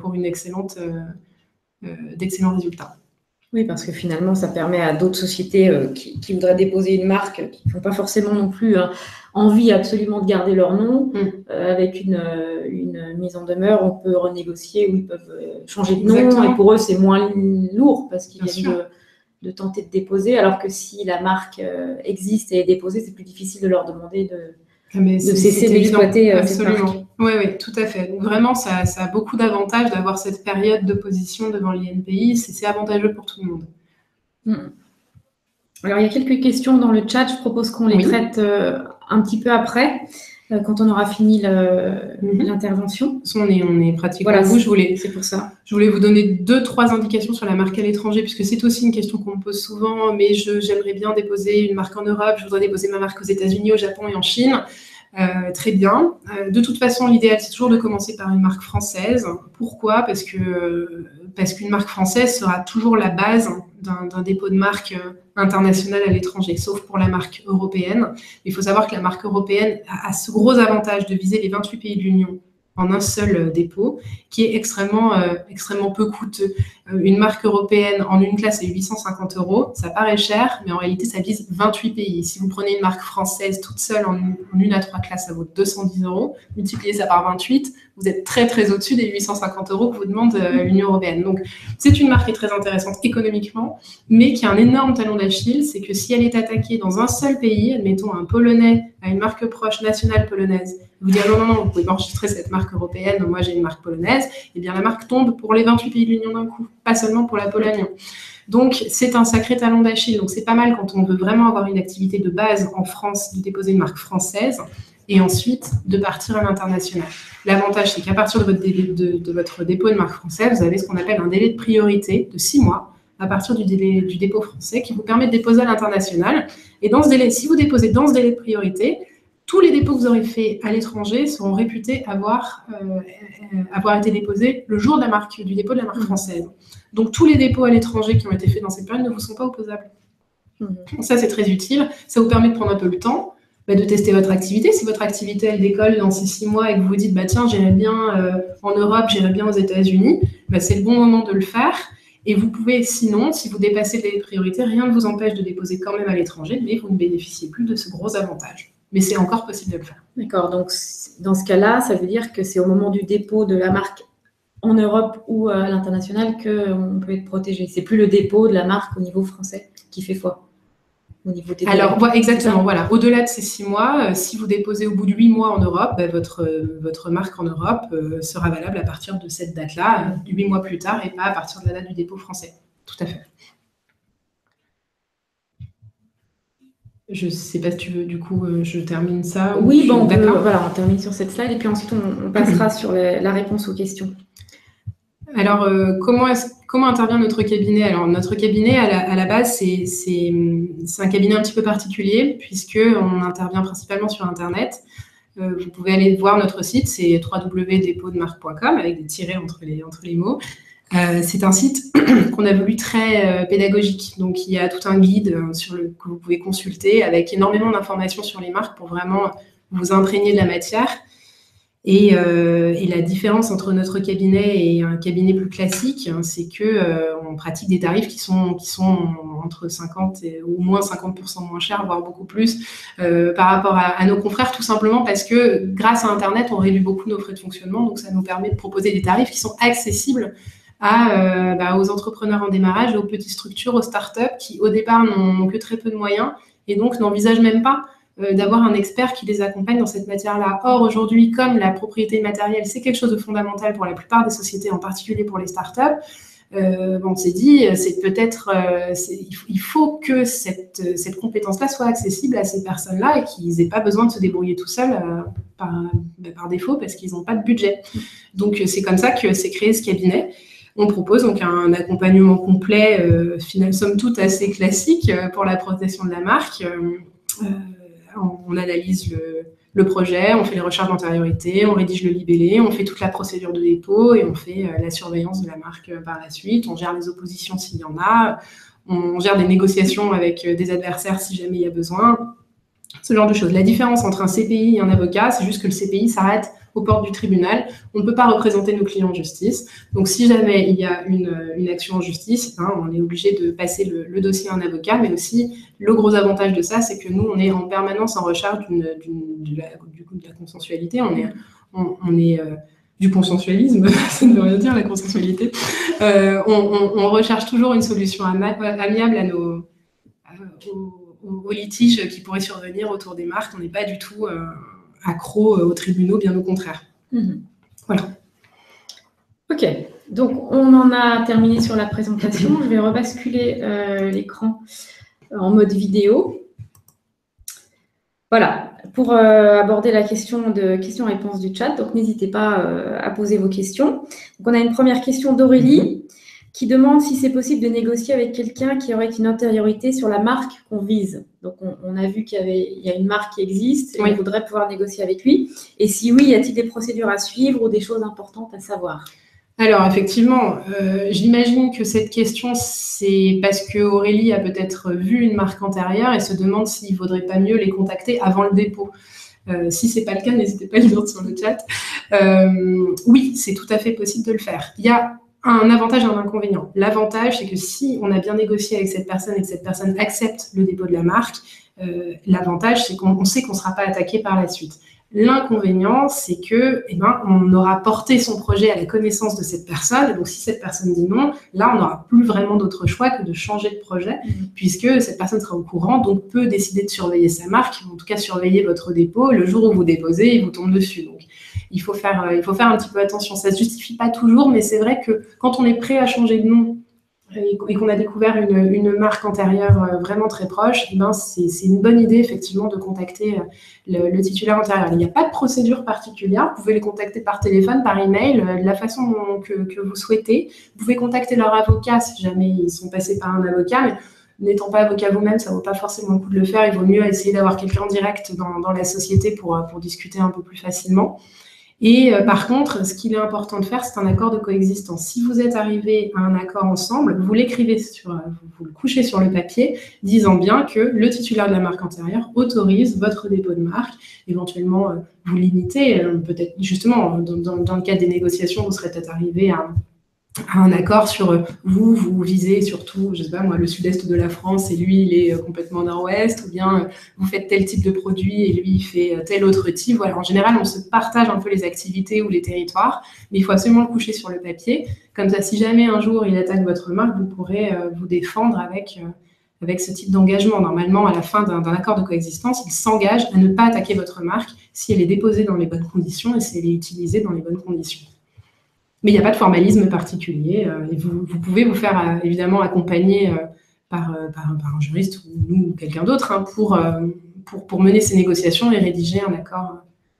d'excellents résultats. Oui, parce que finalement, ça permet à d'autres sociétés qui voudraient déposer une marque, qui ne font pas forcément non plus envie absolument de garder leur nom, avec une mise en demeure, on peut renégocier ou ils peuvent changer de nom. Exactement. Et pour eux, c'est moins lourd parce qu'ils viennent de tenter de déposer, alors que si la marque existe et est déposée, c'est plus difficile de leur demander de cesser d'exploiter cette marque. Oui, tout à fait. Donc, vraiment, ça a beaucoup d'avantages d'avoir cette période d'opposition devant l'INPI. C'est avantageux pour tout le monde. Alors, il y a quelques questions dans le chat. Je propose qu'on les traite un petit peu après, quand on aura fini l'intervention. On est pratiquement au bout. C'est pour ça. Je voulais vous donner 2-3 indications sur la marque à l'étranger, puisque c'est aussi une question qu'on me pose souvent. Mais j'aimerais bien déposer une marque en Europe. Je voudrais déposer ma marque aux États-Unis, au Japon et en Chine. Très bien. De toute façon, l'idéal, c'est toujours de commencer par une marque française. Pourquoi ? Parce qu'une marque française sera toujours la base d'un dépôt de marque international à l'étranger, sauf pour la marque européenne. Il faut savoir que la marque européenne a ce gros avantage de viser les 28 pays de l'Union en un seul dépôt, qui est extrêmement peu coûteux. Une marque européenne en une classe à 850 €, ça paraît cher, mais en réalité, ça vise 28 pays. Si vous prenez une marque française toute seule en 1 à 3 classes, ça vaut 210 €. Multipliez ça par 28, vous êtes très, très au-dessus des 850 € que vous demande l'Union européenne. Donc, c'est une marque qui est très intéressante économiquement, mais qui a un énorme talon d'Achille, c'est que si elle est attaquée dans un seul pays, admettons un Polonais à une marque proche nationale polonaise, vous dire non, vous pouvez enregistrer cette marque européenne, moi j'ai une marque polonaise, et bien la marque tombe pour les 28 pays de l'Union d'un coup, pas seulement pour la Pologne. Donc c'est un sacré talon d'Achille, donc c'est pas mal quand on veut vraiment avoir une activité de base en France, de déposer une marque française. et ensuite de partir à l'international. L'avantage, c'est qu'à partir de votre dépôt de marque française, vous avez ce qu'on appelle un délai de priorité de 6 mois à partir du dépôt français qui vous permet de déposer à l'international. Et dans ce délai, si vous déposez dans ce délai de priorité, tous les dépôts que vous aurez faits à l'étranger seront réputés avoir été déposés le jour de du dépôt de la marque française. Donc, tous les dépôts à l'étranger qui ont été faits dans cette période ne vous sont pas opposables. Ça, c'est très utile. Ça vous permet de prendre un peu le temps de tester votre activité. Si votre activité, elle décolle dans ces 6 mois et que vous vous dites, tiens, j'irai bien en Europe, j'irai bien aux États-Unis, c'est le bon moment de le faire. Et vous pouvez, sinon, si vous dépassez les priorités, rien ne vous empêche de déposer quand même à l'étranger, mais vous ne bénéficiez plus de ce gros avantage. Mais c'est encore possible de le faire. D'accord. Donc, dans ce cas-là, ça veut dire que c'est au moment du dépôt de la marque en Europe ou à l'international qu'on peut être protégé. C'est plus le dépôt de la marque au niveau français qui fait foi. Au niveau des Alors, exactement. Voilà. Au-delà de ces 6 mois, si vous déposez au bout de 8 mois en Europe, votre marque en Europe sera valable à partir de cette date-là, 8 mois plus tard, et pas à partir de la date du dépôt français. Tout à fait. Je ne sais pas si tu veux, du coup, je termine ça. Oui, on termine sur cette slide et puis ensuite on passera sur la réponse aux questions. Alors, comment intervient notre cabinet? Alors, notre cabinet, à la base, c'est un cabinet un petit peu particulier puisqu'on intervient principalement sur Internet. Vous pouvez aller voir notre site, c'est www.depotdemarque.com avec des tirets entre les mots. C'est un site qu'on a voulu très pédagogique. Donc, il y a tout un guide que vous pouvez consulter avec énormément d'informations sur les marques pour vraiment vous imprégner de la matière. Et la différence entre notre cabinet et un cabinet plus classique, c'est qu'on pratique des tarifs qui sont entre 50 et au moins 50% moins chers, voire beaucoup plus, par rapport à nos confrères, tout simplement parce que grâce à Internet, on réduit beaucoup nos frais de fonctionnement. Donc, ça nous permet de proposer des tarifs qui sont accessibles aux entrepreneurs en démarrage et aux petites structures, aux startups qui, au départ, n'ont que très peu de moyens et donc n'envisagent même pas d'avoir un expert qui les accompagne dans cette matière-là. Or, aujourd'hui, comme la propriété immatérielle, c'est quelque chose de fondamental pour la plupart des sociétés, en particulier pour les startups, on s'est dit, il faut que cette compétence-là soit accessible à ces personnes-là et qu'ils n'aient pas besoin de se débrouiller tout seuls par défaut parce qu'ils n'ont pas de budget. Donc, c'est comme ça que s'est créé ce cabinet. On propose donc un accompagnement complet, somme toute assez classique pour la protection de la marque. On analyse le projet, on fait les recherches d'antériorité, on rédige le libellé, on fait toute la procédure de dépôt et on fait la surveillance de la marque par la suite. On gère les oppositions s'il y en a, on gère des négociations avec des adversaires si jamais il y a besoin, ce genre de choses. La différence entre un CPI et un avocat, c'est juste que le CPI s'arrête aux portes du tribunal. On ne peut pas représenter nos clients en justice. Donc, si jamais il y a une action en justice, on est obligé de passer le dossier à un avocat. Mais aussi, le gros avantage de ça, c'est que nous, on est en permanence en recherche de la consensualité. On est du consensualisme, ça ne veut rien dire, la consensualité. On recherche toujours une solution amiable aux litiges qui pourraient survenir autour des marques. On n'est pas du tout accro aux tribunaux, bien au contraire. Voilà. Ok, donc on en a terminé sur la présentation. Je vais rebasculer l'écran en mode vidéo. Voilà, pour aborder la questions-réponses du chat, donc n'hésitez pas à poser vos questions. Donc on a une première question d'Aurélie qui demande si c'est possible de négocier avec quelqu'un qui aurait une antériorité sur la marque qu'on vise. Donc, on a vu qu'il y a une marque qui existe et on voudrait pouvoir négocier avec lui. Et si oui, y a-t-il des procédures à suivre ou des choses importantes à savoir? Alors, effectivement, j'imagine que cette question, c'est parce que Aurélie a peut-être vu une marque antérieure et se demande s'il ne vaudrait pas mieux les contacter avant le dépôt. Si ce n'est pas le cas, n'hésitez pas à le dire sur le chat. Oui, c'est tout à fait possible de le faire. Il y a un avantage et un inconvénient. L'avantage, c'est que si on a bien négocié avec cette personne et que cette personne accepte le dépôt de la marque, l'avantage, c'est qu'on sait qu'on ne sera pas attaqué par la suite. L'inconvénient, c'est que, on aura porté son projet à la connaissance de cette personne. Et donc, si cette personne dit non, là, on n'aura plus vraiment d'autre choix que de changer de projet, puisque cette personne sera au courant, donc peut décider de surveiller sa marque, en tout cas surveiller votre dépôt. Le jour où vous déposez, il vous tombe dessus. Donc, il faut faire un petit peu attention. Ça ne se justifie pas toujours, mais c'est vrai que quand on est prêt à changer de nom et qu'on a découvert une marque antérieure vraiment très proche, eh ben c'est une bonne idée effectivement de contacter le titulaire antérieur. Il n'y a pas de procédure particulière, vous pouvez les contacter par téléphone, par email, de la façon que vous souhaitez. Vous pouvez contacter leur avocat si jamais ils sont passés par un avocat, mais n'étant pas avocat vous-même, ça ne vaut pas forcément le coup de le faire. Il vaut mieux essayer d'avoir quelqu'un en direct dans la société pour discuter un peu plus facilement. Et par contre, ce qu'il est important de faire, c'est un accord de coexistence. Si vous êtes arrivés à un accord ensemble, vous l'écrivez vous le couchez sur le papier, disant bien que le titulaire de la marque antérieure autorise votre dépôt de marque. Éventuellement, vous limitez, peut-être justement, dans le cadre des négociations, vous serez peut-être arrivé à un accord sur vous visez surtout, je sais pas moi, le sud-est de la France et lui, il est complètement nord-ouest, ou bien vous faites tel type de produit et lui, il fait tel autre type. Voilà, en général, on se partage un peu les activités ou les territoires, mais il faut absolument le coucher sur le papier. Comme ça, si jamais un jour il attaque votre marque, vous pourrez vous défendre avec ce type d'engagement. Normalement, à la fin d'un accord de coexistence, il s'engage à ne pas attaquer votre marque si elle est déposée dans les bonnes conditions et si elle est utilisée dans les bonnes conditions. Mais il n'y a pas de formalisme particulier et vous pouvez vous faire évidemment accompagner par un juriste ou nous ou quelqu'un d'autre pour mener ces négociations et rédiger un accord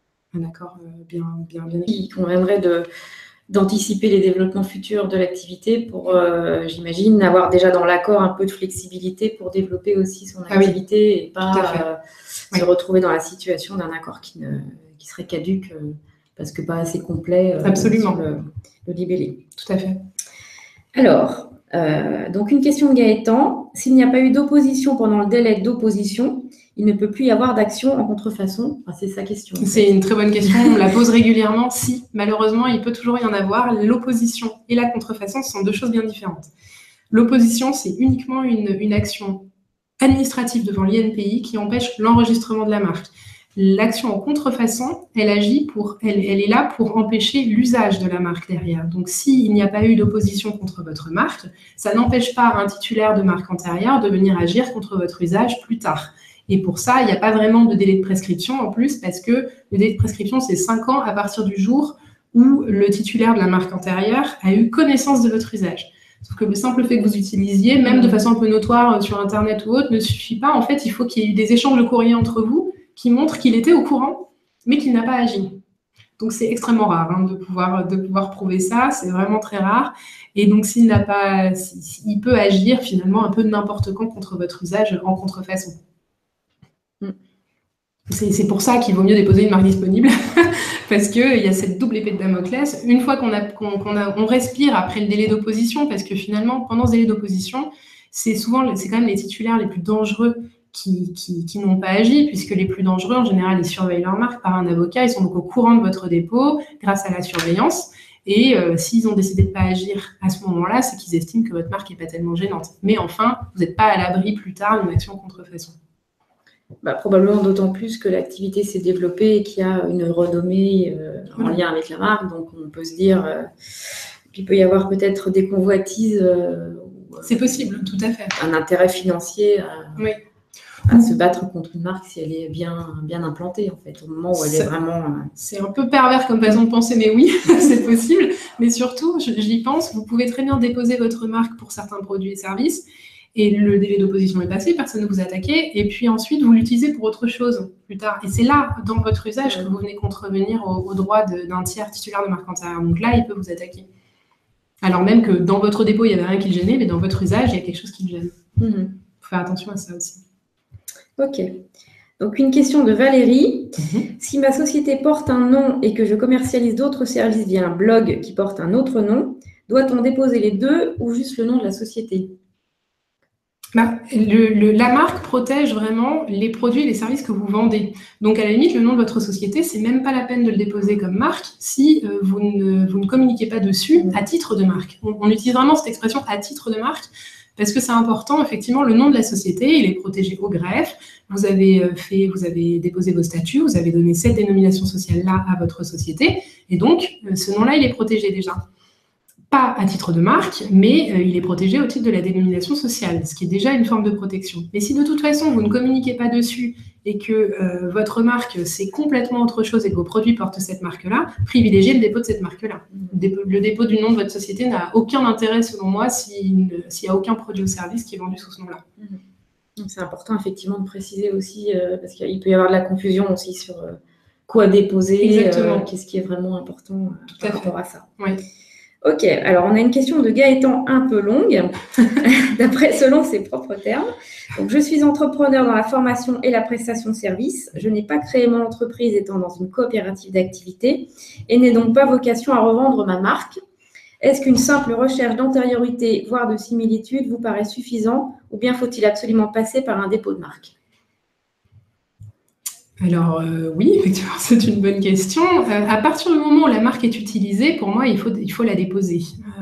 bien. Qui conviendrait d'anticiper les développements futurs de l'activité pour, j'imagine, avoir déjà dans l'accord un peu de flexibilité pour développer aussi son activité et pas se retrouver dans la situation d'un accord qui serait caduque parce que pas assez complet Absolument. sur le libellé. Tout à fait. Alors, donc une question de Gaëtan. S'il n'y a pas eu d'opposition pendant le délai d'opposition, il ne peut plus y avoir d'action en contrefaçon. Enfin, c'est sa question. C'est une très bonne question. On la pose régulièrement. Si, malheureusement, il peut toujours y en avoir. L'opposition et la contrefaçon sont deux choses bien différentes. L'opposition, c'est uniquement une action administrative devant l'INPI qui empêche l'enregistrement de la marque. L'action en contrefaçon, elle est là pour empêcher l'usage de la marque derrière. Donc, s'il n'y a pas eu d'opposition contre votre marque, ça n'empêche pas un titulaire de marque antérieure de venir agir contre votre usage plus tard. Et pour ça, il n'y a pas vraiment de délai de prescription en plus, parce que le délai de prescription, c'est 5 ans à partir du jour où le titulaire de la marque antérieure a eu connaissance de votre usage. Sauf que le simple fait que vous utilisiez, même de façon un peu notoire sur Internet ou autre, ne suffit pas. En fait, il faut qu'il y ait eu des échanges de courrier entre vous qui montrent qu'il était au courant, mais qu'il n'a pas agi. Donc, c'est extrêmement rare de pouvoir prouver ça. C'est vraiment très rare. Et donc, il peut agir finalement un peu n'importe quand contre votre usage en contrefaçon. C'est pour ça qu'il vaut mieux déposer une marque disponible, parce qu'il y a cette double épée de Damoclès. Une fois qu'on respire après le délai d'opposition, parce que finalement, pendant ce délai d'opposition, c'est quand même les titulaires les plus dangereux qui n'ont pas agi, puisque les plus dangereux, en général, ils surveillent leur marque par un avocat, ils sont donc au courant de votre dépôt grâce à la surveillance, et s'ils ont décidé de ne pas agir à ce moment-là, c'est qu'ils estiment que votre marque n'est pas tellement gênante. Mais enfin, vous n'êtes pas à l'abri plus tard d'une action contrefaçon. Probablement d'autant plus que l'activité s'est développée et qu'il y a une renommée en lien avec la marque, donc on peut se dire qu'il peut y avoir peut-être des convoitises. C'est possible, tout à fait. Un intérêt financier à se battre contre une marque si elle est bien implantée, en fait, au moment où elle est vraiment... C'est un peu pervers comme façon de penser, mais oui, c'est possible. Mais surtout, j'y pense, vous pouvez très bien déposer votre marque pour certains produits et services, et le délai d'opposition est passé, personne ne vous a attaqué, et puis ensuite, vous l'utilisez pour autre chose plus tard. Et c'est là, dans votre usage, que vous venez contrevenir aux droits d'un tiers titulaire de marque antérieure. Donc là, il peut vous attaquer. Alors même que dans votre dépôt, il n'y avait rien qui le gênait, mais dans votre usage, il y a quelque chose qui le gêne. Il faut faire attention à ça aussi. Ok. Donc, une question de Valérie. Si ma société porte un nom et que je commercialise d'autres services via un blog qui porte un autre nom, doit-on déposer les deux ou juste le nom de la société ? La marque protège vraiment les produits et les services que vous vendez. Donc, à la limite, le nom de votre société, c'est même pas la peine de le déposer comme marque si vous ne communiquez pas dessus à titre de marque. On utilise vraiment cette expression à titre de marque parce que c'est important. Effectivement, le nom de la société, il est protégé au greffe. Vous avez déposé vos statuts, vous avez donné cette dénomination sociale-là à votre société. Et donc, ce nom-là, il est protégé déjà. Pas à titre de marque, mais il est protégé au titre de la dénomination sociale, ce qui est déjà une forme de protection. Mais si de toute façon, vous ne communiquez pas dessus et que votre marque, c'est complètement autre chose et que vos produits portent cette marque-là, privilégiez le dépôt de cette marque-là. Le dépôt du nom de votre société n'a aucun intérêt, selon moi, s'il n'y a aucun produit ou service qui est vendu sous ce nom-là. C'est important, effectivement, de préciser aussi, parce qu'il peut y avoir de la confusion aussi sur quoi déposer, qu'est-ce qui est vraiment important par rapport à ça. Oui. Ok, alors on a une question de Gaëtan un peu longue, selon ses propres termes. Donc, je suis entrepreneur dans la formation et la prestation de services. Je n'ai pas créé mon entreprise étant dans une coopérative d'activité et n'ai donc pas vocation à revendre ma marque. Est-ce qu'une simple recherche d'antériorité, voire de similitude, vous paraît suffisant ou bien faut-il absolument passer par un dépôt de marque? Alors oui, effectivement, c'est une bonne question. À partir du moment où la marque est utilisée, pour moi, il faut la déposer.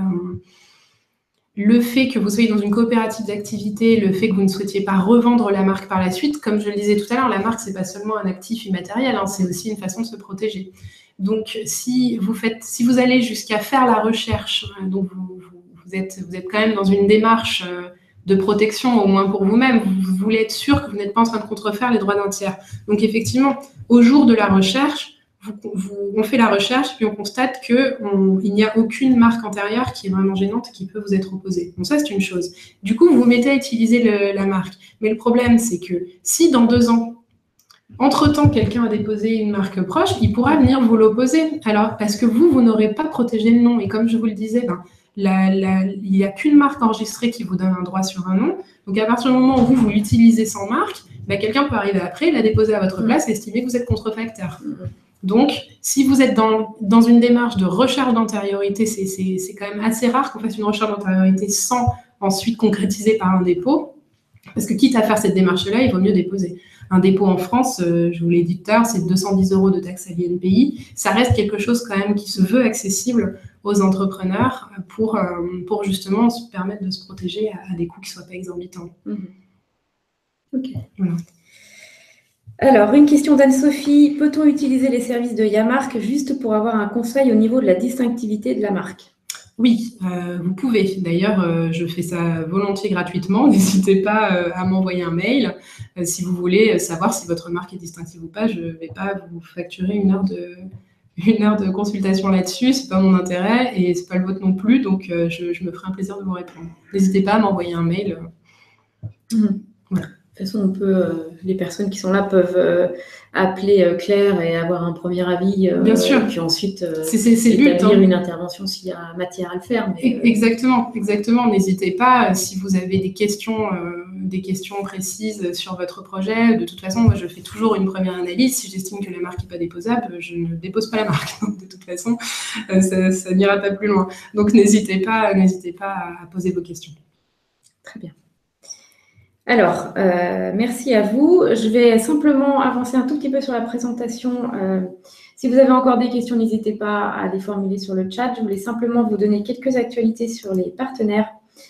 Le fait que vous soyez dans une coopérative d'activité, le fait que vous ne souhaitiez pas revendre la marque par la suite, comme je le disais tout à l'heure, la marque, c'est pas seulement un actif immatériel, hein, c'est aussi une façon de se protéger. Donc, si vous allez jusqu'à faire la recherche, donc vous êtes quand même dans une démarche de protection, au moins pour vous-même, vous voulez être sûr que vous n'êtes pas en train de contrefaire les droits d'un tiers. Donc, effectivement, au jour de la recherche, on fait la recherche, puis on constate qu'il n'y a aucune marque antérieure qui est vraiment gênante qui peut vous être opposée. Donc ça, c'est une chose. Du coup, vous vous mettez à utiliser la marque. Mais le problème, c'est que si dans 2 ans, entre-temps, quelqu'un a déposé une marque proche, il pourra venir vous l'opposer. Alors, parce que vous n'aurez pas protégé le nom. Et comme je vous le disais, il n'y a qu'une marque enregistrée qui vous donne un droit sur un nom. Donc, à partir du moment où vous l'utilisez sans marque, quelqu'un peut arriver après, la déposer à votre place et estimer que vous êtes contrefacteur. Donc, si vous êtes dans une démarche de recherche d'antériorité, c'est quand même assez rare qu'on fasse une recherche d'antériorité sans ensuite concrétiser par un dépôt. Parce que quitte à faire cette démarche-là, il vaut mieux déposer. Un dépôt en France, je vous l'ai dit tout à l'heure, c'est 210 € de taxe à l'INPI. Ça reste quelque chose quand même qui se veut accessible aux entrepreneurs pour justement se permettre de se protéger à des coûts qui ne soient pas exorbitants. Ok. Voilà. Alors, une question d'Anne-Sophie. Peut-on utiliser les services de Yamark juste pour avoir un conseil au niveau de la distinctivité de la marque? Oui, vous pouvez. D'ailleurs, je fais ça volontiers gratuitement. N'hésitez pas à m'envoyer un mail. Si vous voulez savoir si votre marque est distinctive ou pas, je ne vais pas vous facturer une heure de consultation là-dessus. Ce n'est pas mon intérêt et ce n'est pas le vôtre non plus. Donc, je me ferai un plaisir de vous répondre. N'hésitez pas à m'envoyer un mail. Voilà. De toute façon, les personnes qui sont là peuvent appeler Claire et avoir un premier avis. Bien sûr. Et puis ensuite, c'est établir une intervention s'il y a matière à le faire. Mais, Exactement. N'hésitez pas. Si vous avez des questions précises sur votre projet, de toute façon, moi, je fais toujours une première analyse. Si j'estime que la marque n'est pas déposable, je ne dépose pas la marque. Donc, de toute façon, ça n'ira pas plus loin. Donc, n'hésitez pas à poser vos questions. Très bien. Alors, merci à vous. Je vais simplement avancer un tout petit peu sur la présentation. Si vous avez encore des questions, n'hésitez pas à les formuler sur le chat. Je voulais simplement vous donner quelques actualités sur les partenaires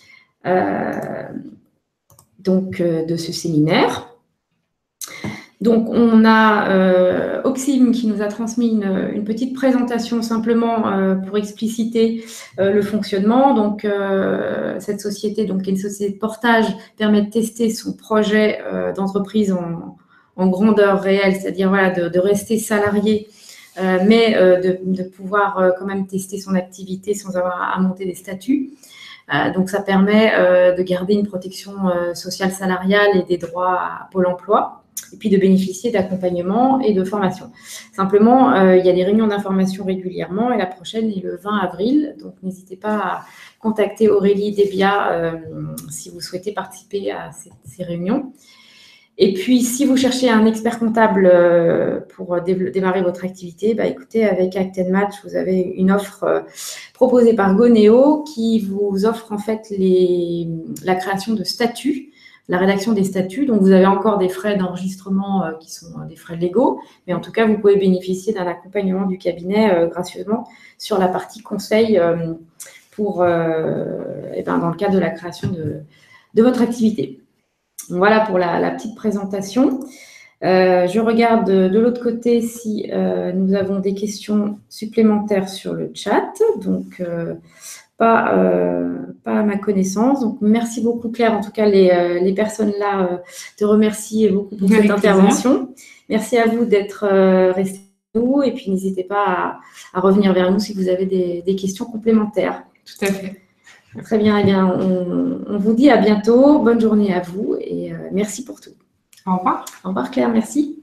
de ce séminaire. Donc, on a Oxim qui nous a transmis une petite présentation simplement pour expliciter le fonctionnement. Donc, cette société, qui est une société de portage, permet de tester son projet d'entreprise en grandeur réelle, c'est-à-dire de rester salarié, mais de pouvoir quand même tester son activité sans avoir à monter des statuts. Donc, ça permet de garder une protection sociale salariale et des droits à Pôle emploi, et puis de bénéficier d'accompagnement et de formation. Simplement, il y a des réunions d'information régulièrement et la prochaine est le 20 avril. Donc, n'hésitez pas à contacter Aurélie Debia si vous souhaitez participer à ces réunions. Et puis, si vous cherchez un expert comptable pour démarrer votre activité, écoutez, avec Act & Match, vous avez une offre proposée par Goneo qui vous offre en fait la création de statuts, la rédaction des statuts. Donc, vous avez encore des frais d'enregistrement qui sont des frais légaux, mais en tout cas, vous pouvez bénéficier d'un accompagnement du cabinet gracieusement sur la partie conseil dans le cadre de la création de votre activité. Voilà pour la petite présentation. Je regarde de l'autre côté si nous avons des questions supplémentaires sur le chat. Donc, pas à ma connaissance. Donc, merci beaucoup, Claire. En tout cas, les personnes là te remercient beaucoup pour cette intervention. Merci à vous d'être restés avec nous. Et puis, n'hésitez pas à revenir vers nous si vous avez des questions complémentaires. Tout à fait. Très bien. Eh bien, on vous dit à bientôt. Bonne journée à vous et merci pour tout. Au revoir. Au revoir, Claire. Merci.